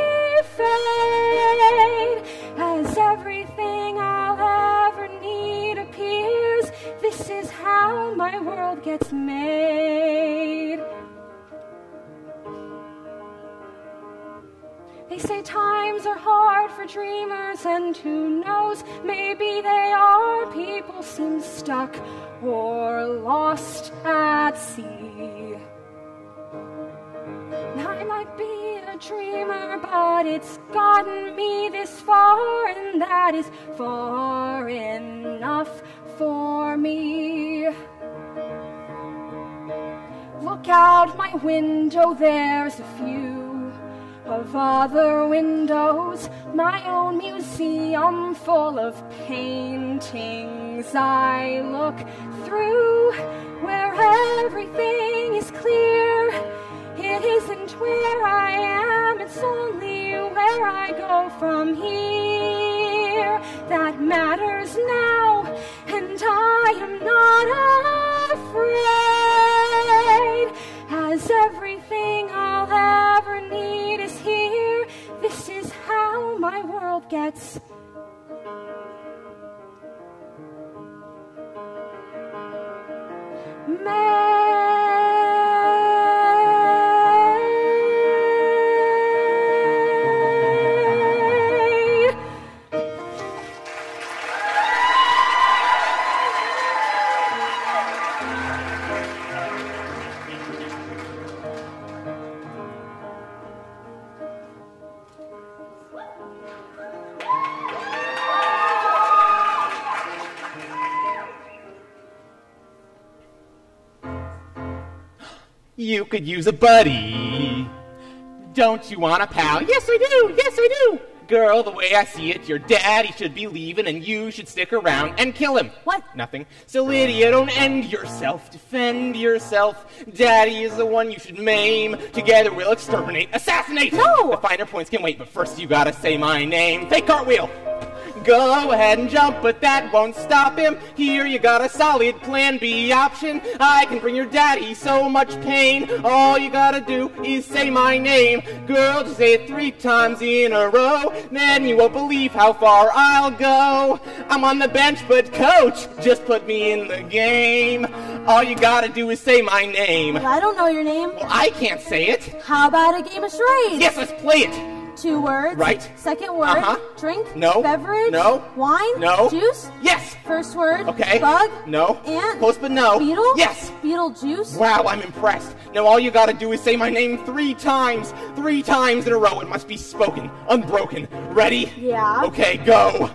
fade as everything I'll ever need appears. This is how my world gets made. They They say times are hard for dreamers, and who knows, maybe they are. People seem stuck or lost at sea. I might be a dreamer, but it's gotten me this far, and that is far enough for me. Look out my window, there's a few of other windows, my own museum full of paintings I look through, where everything is clear. It isn't where I am, it's only where I go from here that matters now, and I am not afraid, as everything I'll ever need is here. This is how my world gets made. You could use a buddy. Don't you want a pal? Yes, I do. Yes, I do. Girl, the way I see it, your daddy should be leaving and you should stick around and kill him. What? Nothing. So, Lydia, don't end yourself. Defend yourself. Daddy is the one you should maim. Together we'll exterminate. Assassinate! No! The finer points can wait, but first you gotta say my name. Fake cartwheel! Go ahead and jump, but that won't stop him. Here you got a solid plan B option. I can bring your daddy so much pain. All you gotta do is say my name. Girl, just say it three times in a row. Then you won't believe how far I'll go. I'm on the bench, but coach, just put me in the game. All you gotta do is say my name. But I don't know your name. Well, I can't say it. How about a game of charades? Yes, let's play it. Two words. Right. Second word. Uh-huh. Drink. No. Beverage. No. Wine. No. Juice. Yes. First word. Okay. Bug. No. Ant. Close but no. Beetle. Yes. Beetlejuice. Wow, I'm impressed. Now all you gotta do is say my name three times. Three times in a row. It must be spoken. Unbroken. Ready? Yeah. Okay, go.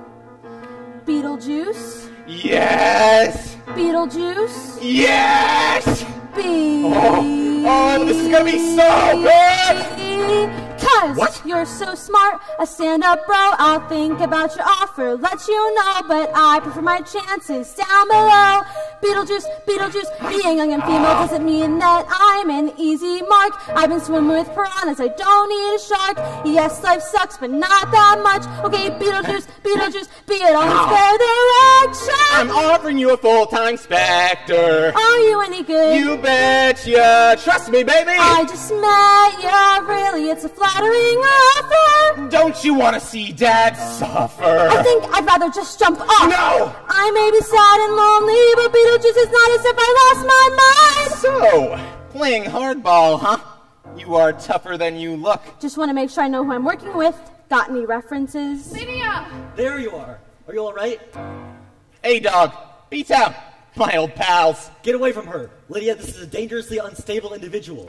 Beetlejuice. Yes. Beetlejuice. Yes. Be. Oh, oh, this is gonna be so good. Cause What? you're so smart, a stand-up bro. I'll think about your offer, let you know, but I prefer my chances down below. Beetlejuice, Beetlejuice, being young and female doesn't mean that I'm an easy mark. I've been swimming with piranhas, I don't need a shark. Yes, life sucks, but not that much. Okay, Beetlejuice, Beetlejuice, be it on spare direction. I'm offering you a full-time specter. Are you any good? You betcha. Trust me, baby. I just met you, really, it's a flattering offer. Don't you want to see Dad suffer? I think I'd rather just jump off. No! I may be sad and lonely, but Beetlejuice is not as if I lost my mind. So, playing hardball, huh? You are tougher than you look. Just want to make sure I know who I'm working with. Got any references? Lydia! There you are. Are you all right? Hey, dog. B-Town. My old pals. Get away from her. Lydia, this is a dangerously unstable individual.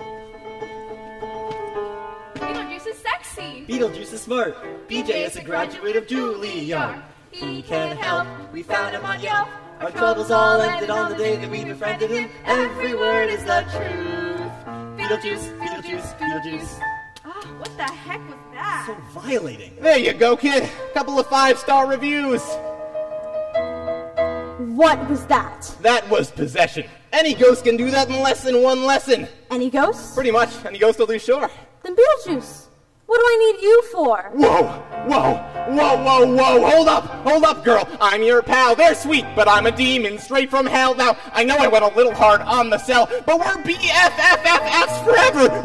Beetlejuice is sexy. Beetlejuice is smart. B J is a graduate of Juilliard. He can't help. We found him on Yelp. Our troubles all ended on the day that we befriended him. Every word is the truth. Beetlejuice, Beetlejuice, Beetlejuice. Oh, what the heck was that? So violating. There you go, kid. Couple of five-star reviews. What was that? That was possession. Any ghost can do that in less than one lesson. Any ghosts? Pretty much. Any ghost will do, sure. Then Beetlejuice. What do I need you for? Whoa, whoa, whoa, whoa, whoa, hold up, hold up, girl. I'm your pal. They're sweet, but I'm a demon straight from hell. Now, I know I went a little hard on the cell, but we're B F F F Fs forever.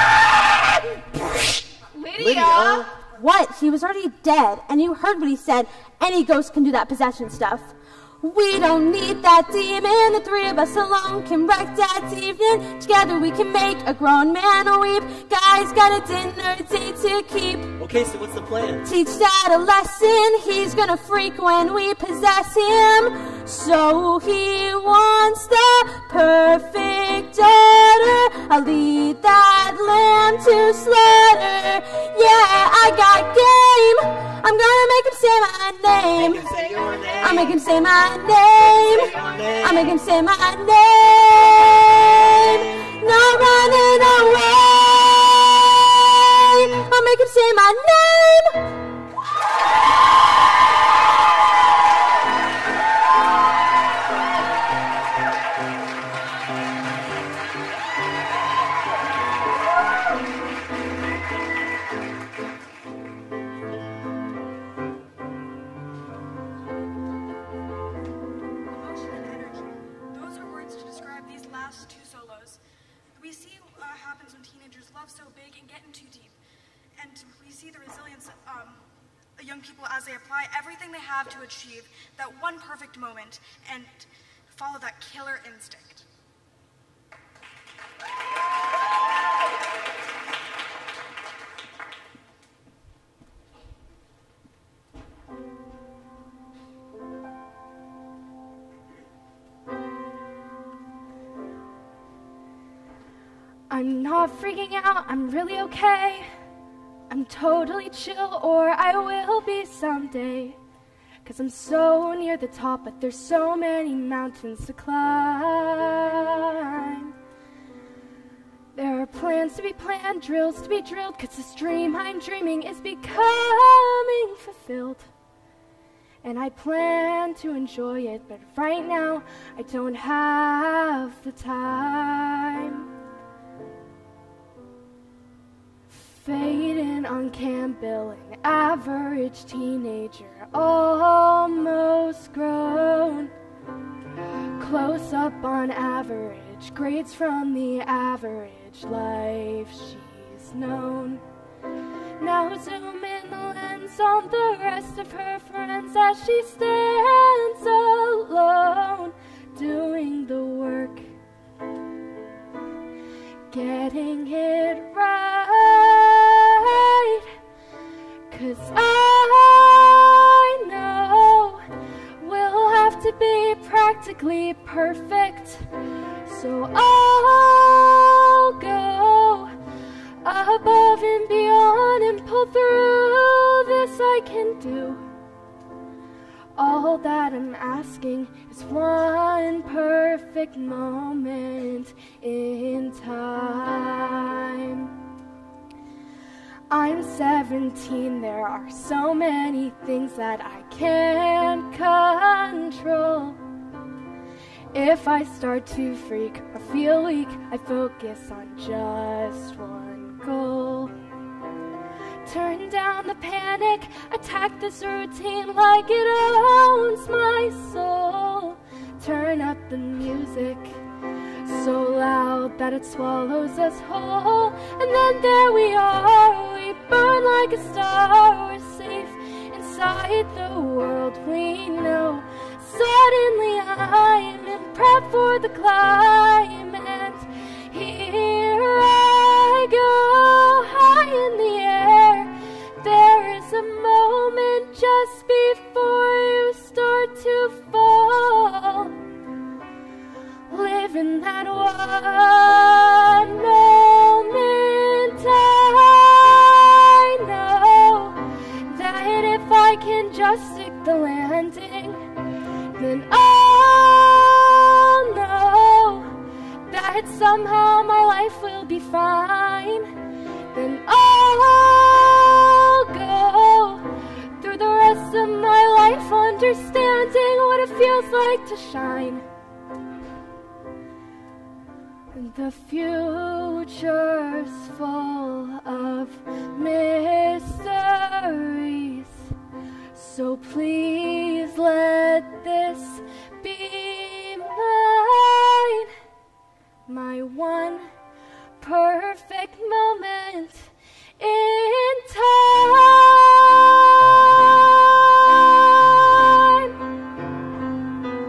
Lydia! Lydia! What? He was already dead, and you heard what he said. Any ghost can do that possession stuff. We don't need that demon. The three of us alone can wreck Dad's evening. Together we can make a grown man weep. Guy's got a dinner date to keep. Okay, so what's the plan? Teach Dad a lesson. He's gonna freak when we possess him. So he wants the perfect daughter. I'll lead that lamb to slaughter. Yeah, I got game. I'm gonna make him say my name. Make him say your name. I'll make him say my name. name. I'll make him say my name. No running away. I'll make him say my name. Young people as they apply everything they have to achieve that one perfect moment and follow that killer instinct. I'm not freaking out, I'm really okay. I'm totally chill, or I will be someday. Cause I'm so near the top, but there's so many mountains to climb. There are plans to be planned, drills to be drilled, cause this dream I'm dreaming is becoming fulfilled. And I plan to enjoy it, but right now I don't have the time. Fading on Campbell, an average teenager, almost grown. Close up on average, grades from the average life she's known. Now zoom in the lens on the rest of her friends as she stands alone, doing the work, getting it right. Cause I know we'll have to be practically perfect. So I'll go above and beyond and pull through this I can do. All that I'm asking is one perfect moment in time. I'm seventeen, there are so many things that I can't control. If I start to freak or feel weak, I focus on just one goal. Turn down the panic, attack this routine like it owns my soul. Turn up the music so loud that it swallows us whole. And then there we are, we burn like a star. We're safe inside the world we know. Suddenly I am in prep for the climb, and here I go high in the air. There is a moment just before you start to fall. Live in that one moment. I know that if I can just stick the landing, then I'll know that somehow my life will be fine. Then I'll go through the rest of my life understanding what it feels like to shine. The future's full of mysteries, so please let this be mine. My one perfect moment in time.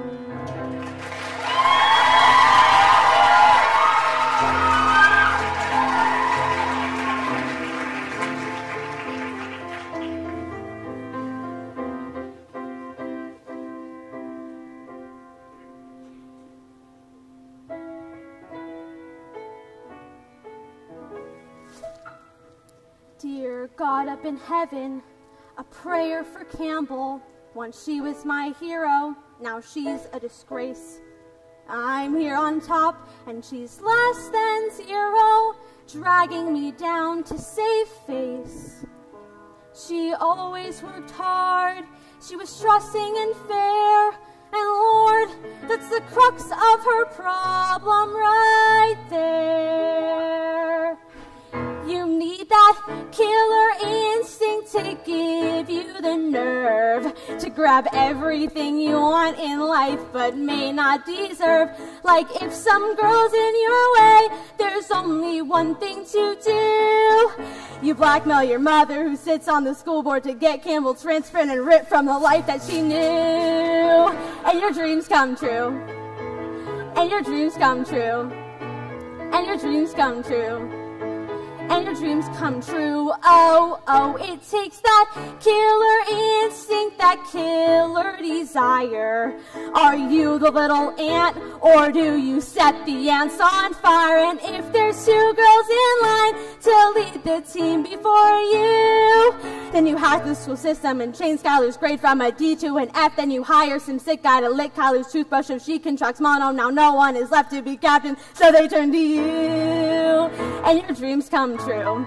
Dear God up in heaven, a prayer for Campbell. Once she was my hero, now she's a disgrace. I'm here on top, and she's less than zero, dragging me down to save face. She always worked hard, she was trusting and fair, and Lord, that's the crux of her problem right there. You need that killer instinct to give you the nerve to grab everything you want in life but may not deserve. Like if some girl's in your way, there's only one thing to do. You blackmail your mother who sits on the school board to get Campbell transferred and ripped from the life that she knew. And your dreams come true. And your dreams come true. And your dreams come true. And your dreams come true. Oh, oh, it takes that killer instinct, that killer desire. Are you the little ant, or do you set the ants on fire? And if there's two girls in line to lead the team before you, then you hack the school system and change Skylar's grade from a D to an F. Then you hire some sick guy to lick Kyler's toothbrush so she contracts mono. Now no one is left to be captain, so they turn to you. And your dreams come true.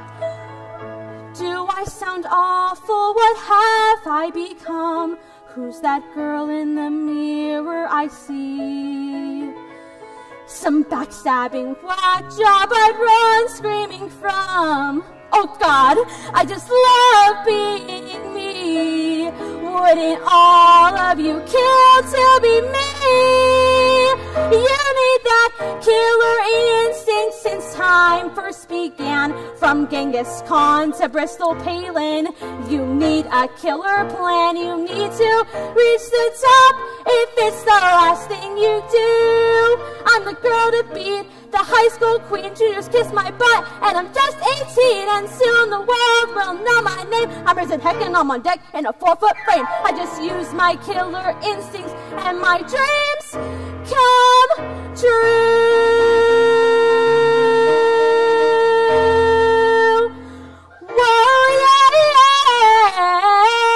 Do I sound awful? What have I become? Who's that girl in the mirror I see? Some backstabbing whack job I'd run screaming from. Oh God, I just love being me. Wouldn't all of you kill to be me? You need that killer instinct since time first began. From Genghis Khan to Bristol Palin, you need a killer plan. You need to reach the top if it's the last thing you do. I'm the girl to beat, the high school queen. Juniors kiss my butt, and I'm just eighteen, and soon the world will know my name. I'm raising heck and I'm on deck in a four-foot frame. I just use my killer instincts, and my dreams come true. Whoa, yeah, yeah.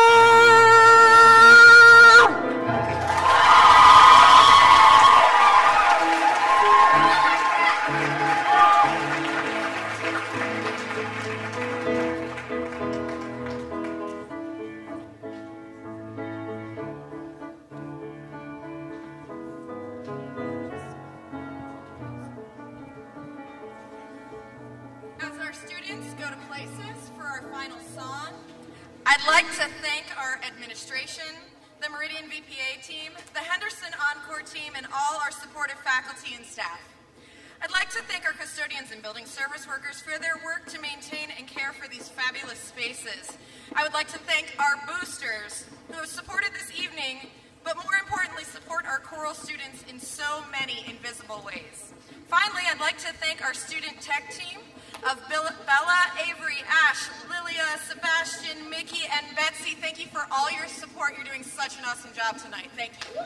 I'd like to thank our administration, the Meridian V P A team, the Henderson Encore team, and all our supportive faculty and staff. I'd like to thank our custodians and building service workers for their work to maintain and care for these fabulous spaces. I would like to thank our boosters who have supported this evening, but more importantly, support our choral students in so many invisible ways. Finally, I'd like to thank our student tech team of Bella, Avery, Ash, Lilia, Sebastian, Mickey, and Betsy. Thank you for all your support. You're doing such an awesome job tonight. Thank you.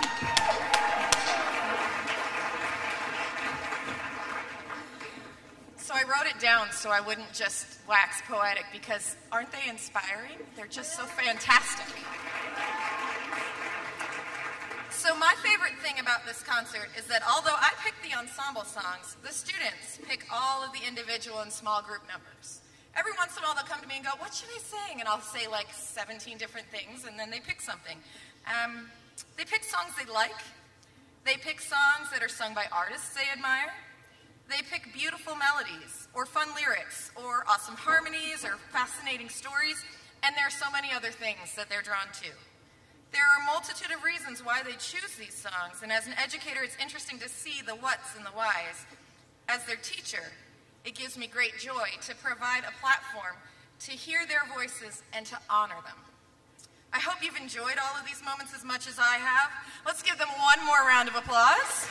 So I wrote it down so I wouldn't just wax poetic, because aren't they inspiring? They're just so fantastic. So my favorite thing about this concert is that although I pick the ensemble songs, the students pick all of the individual and small group numbers. Every once in a while they'll come to me and go, what should I sing? And I'll say like seventeen different things, and then they pick something. Um, they pick songs they like. They pick songs that are sung by artists they admire. They pick beautiful melodies, or fun lyrics, or awesome harmonies, or fascinating stories, and there are so many other things that they're drawn to. There are a multitude of reasons why they choose these songs, and as an educator, it's interesting to see the whats and the whys. As their teacher, it gives me great joy to provide a platform to hear their voices and to honor them. I hope you've enjoyed all of these moments as much as I have. Let's give them one more round of applause.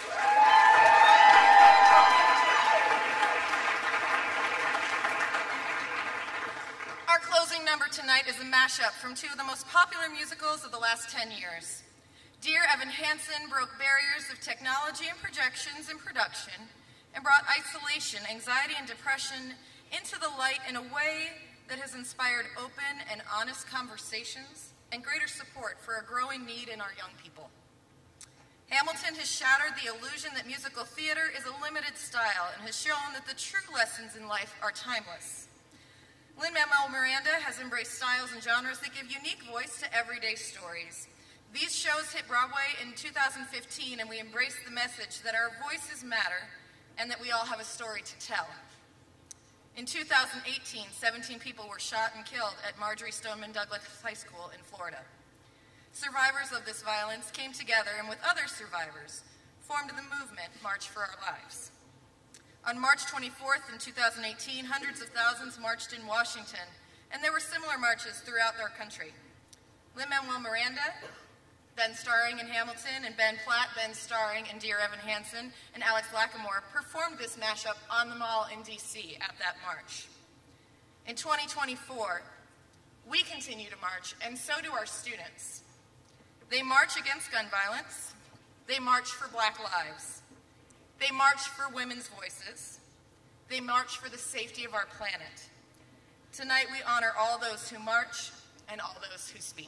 Our closing number tonight is a mashup from two of the most popular musicals of the last ten years. Dear Evan Hansen broke barriers of technology and projections in production and brought isolation, anxiety, and depression into the light in a way that has inspired open and honest conversations and greater support for a growing need in our young people. Hamilton has shattered the illusion that musical theater is a limited style and has shown that the true lessons in life are timeless. Lin-Manuel Miranda has embraced styles and genres that give unique voice to everyday stories. These shows hit Broadway in two thousand fifteen, and we embraced the message that our voices matter and that we all have a story to tell. In two thousand eighteen, seventeen people were shot and killed at Marjorie Stoneman Douglas High School in Florida. Survivors of this violence came together and with other survivors formed the movement March for Our Lives. On March twenty-fourth in two thousand eighteen, hundreds of thousands marched in Washington, and there were similar marches throughout our country. Lin-Manuel Miranda, then starring in Hamilton, and Ben Platt, then starring in Dear Evan Hansen, and Alex Lacamoire performed this mashup on the Mall in D C at that march. In twenty twenty-four, we continue to march, and so do our students. They march against gun violence. They march for Black lives. They march for women's voices. They march for the safety of our planet. Tonight we honor all those who march and all those who speak.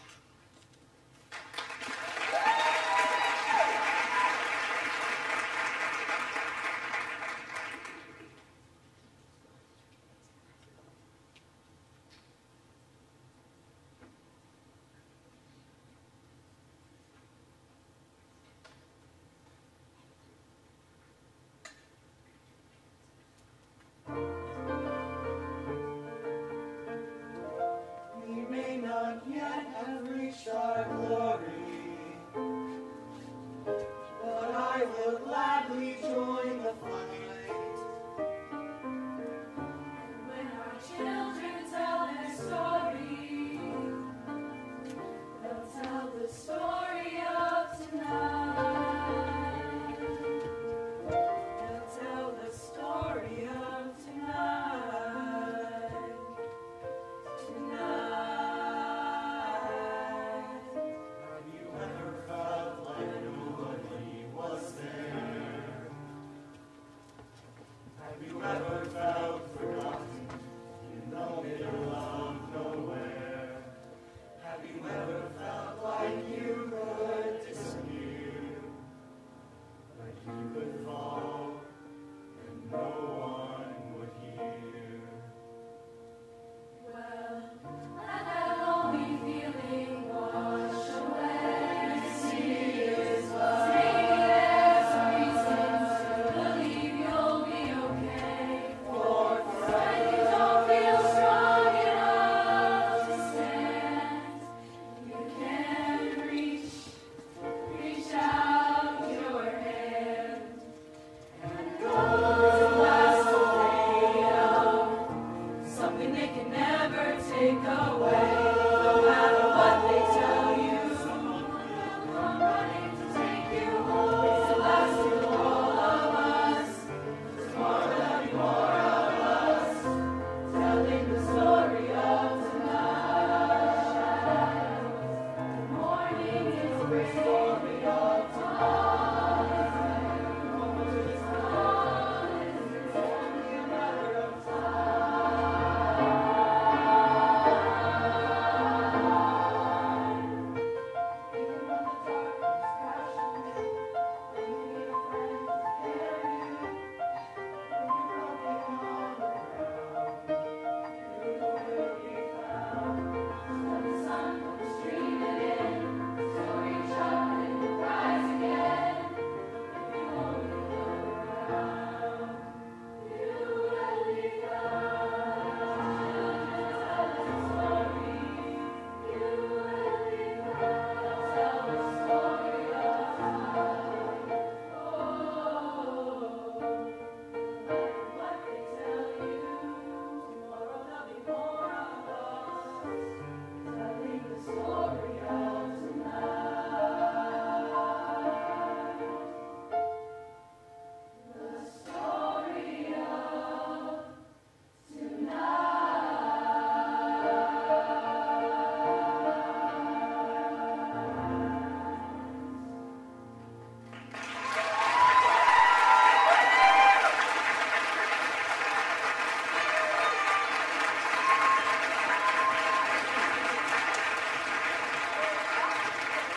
Our glory, but I will gladly join the fight. When our children tell their story, they'll tell the story of tonight. They'll tell the story of tonight. Tonight.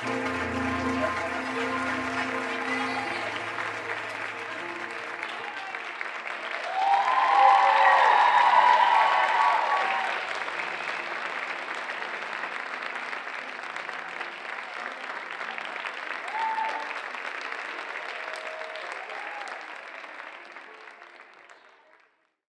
Thank you.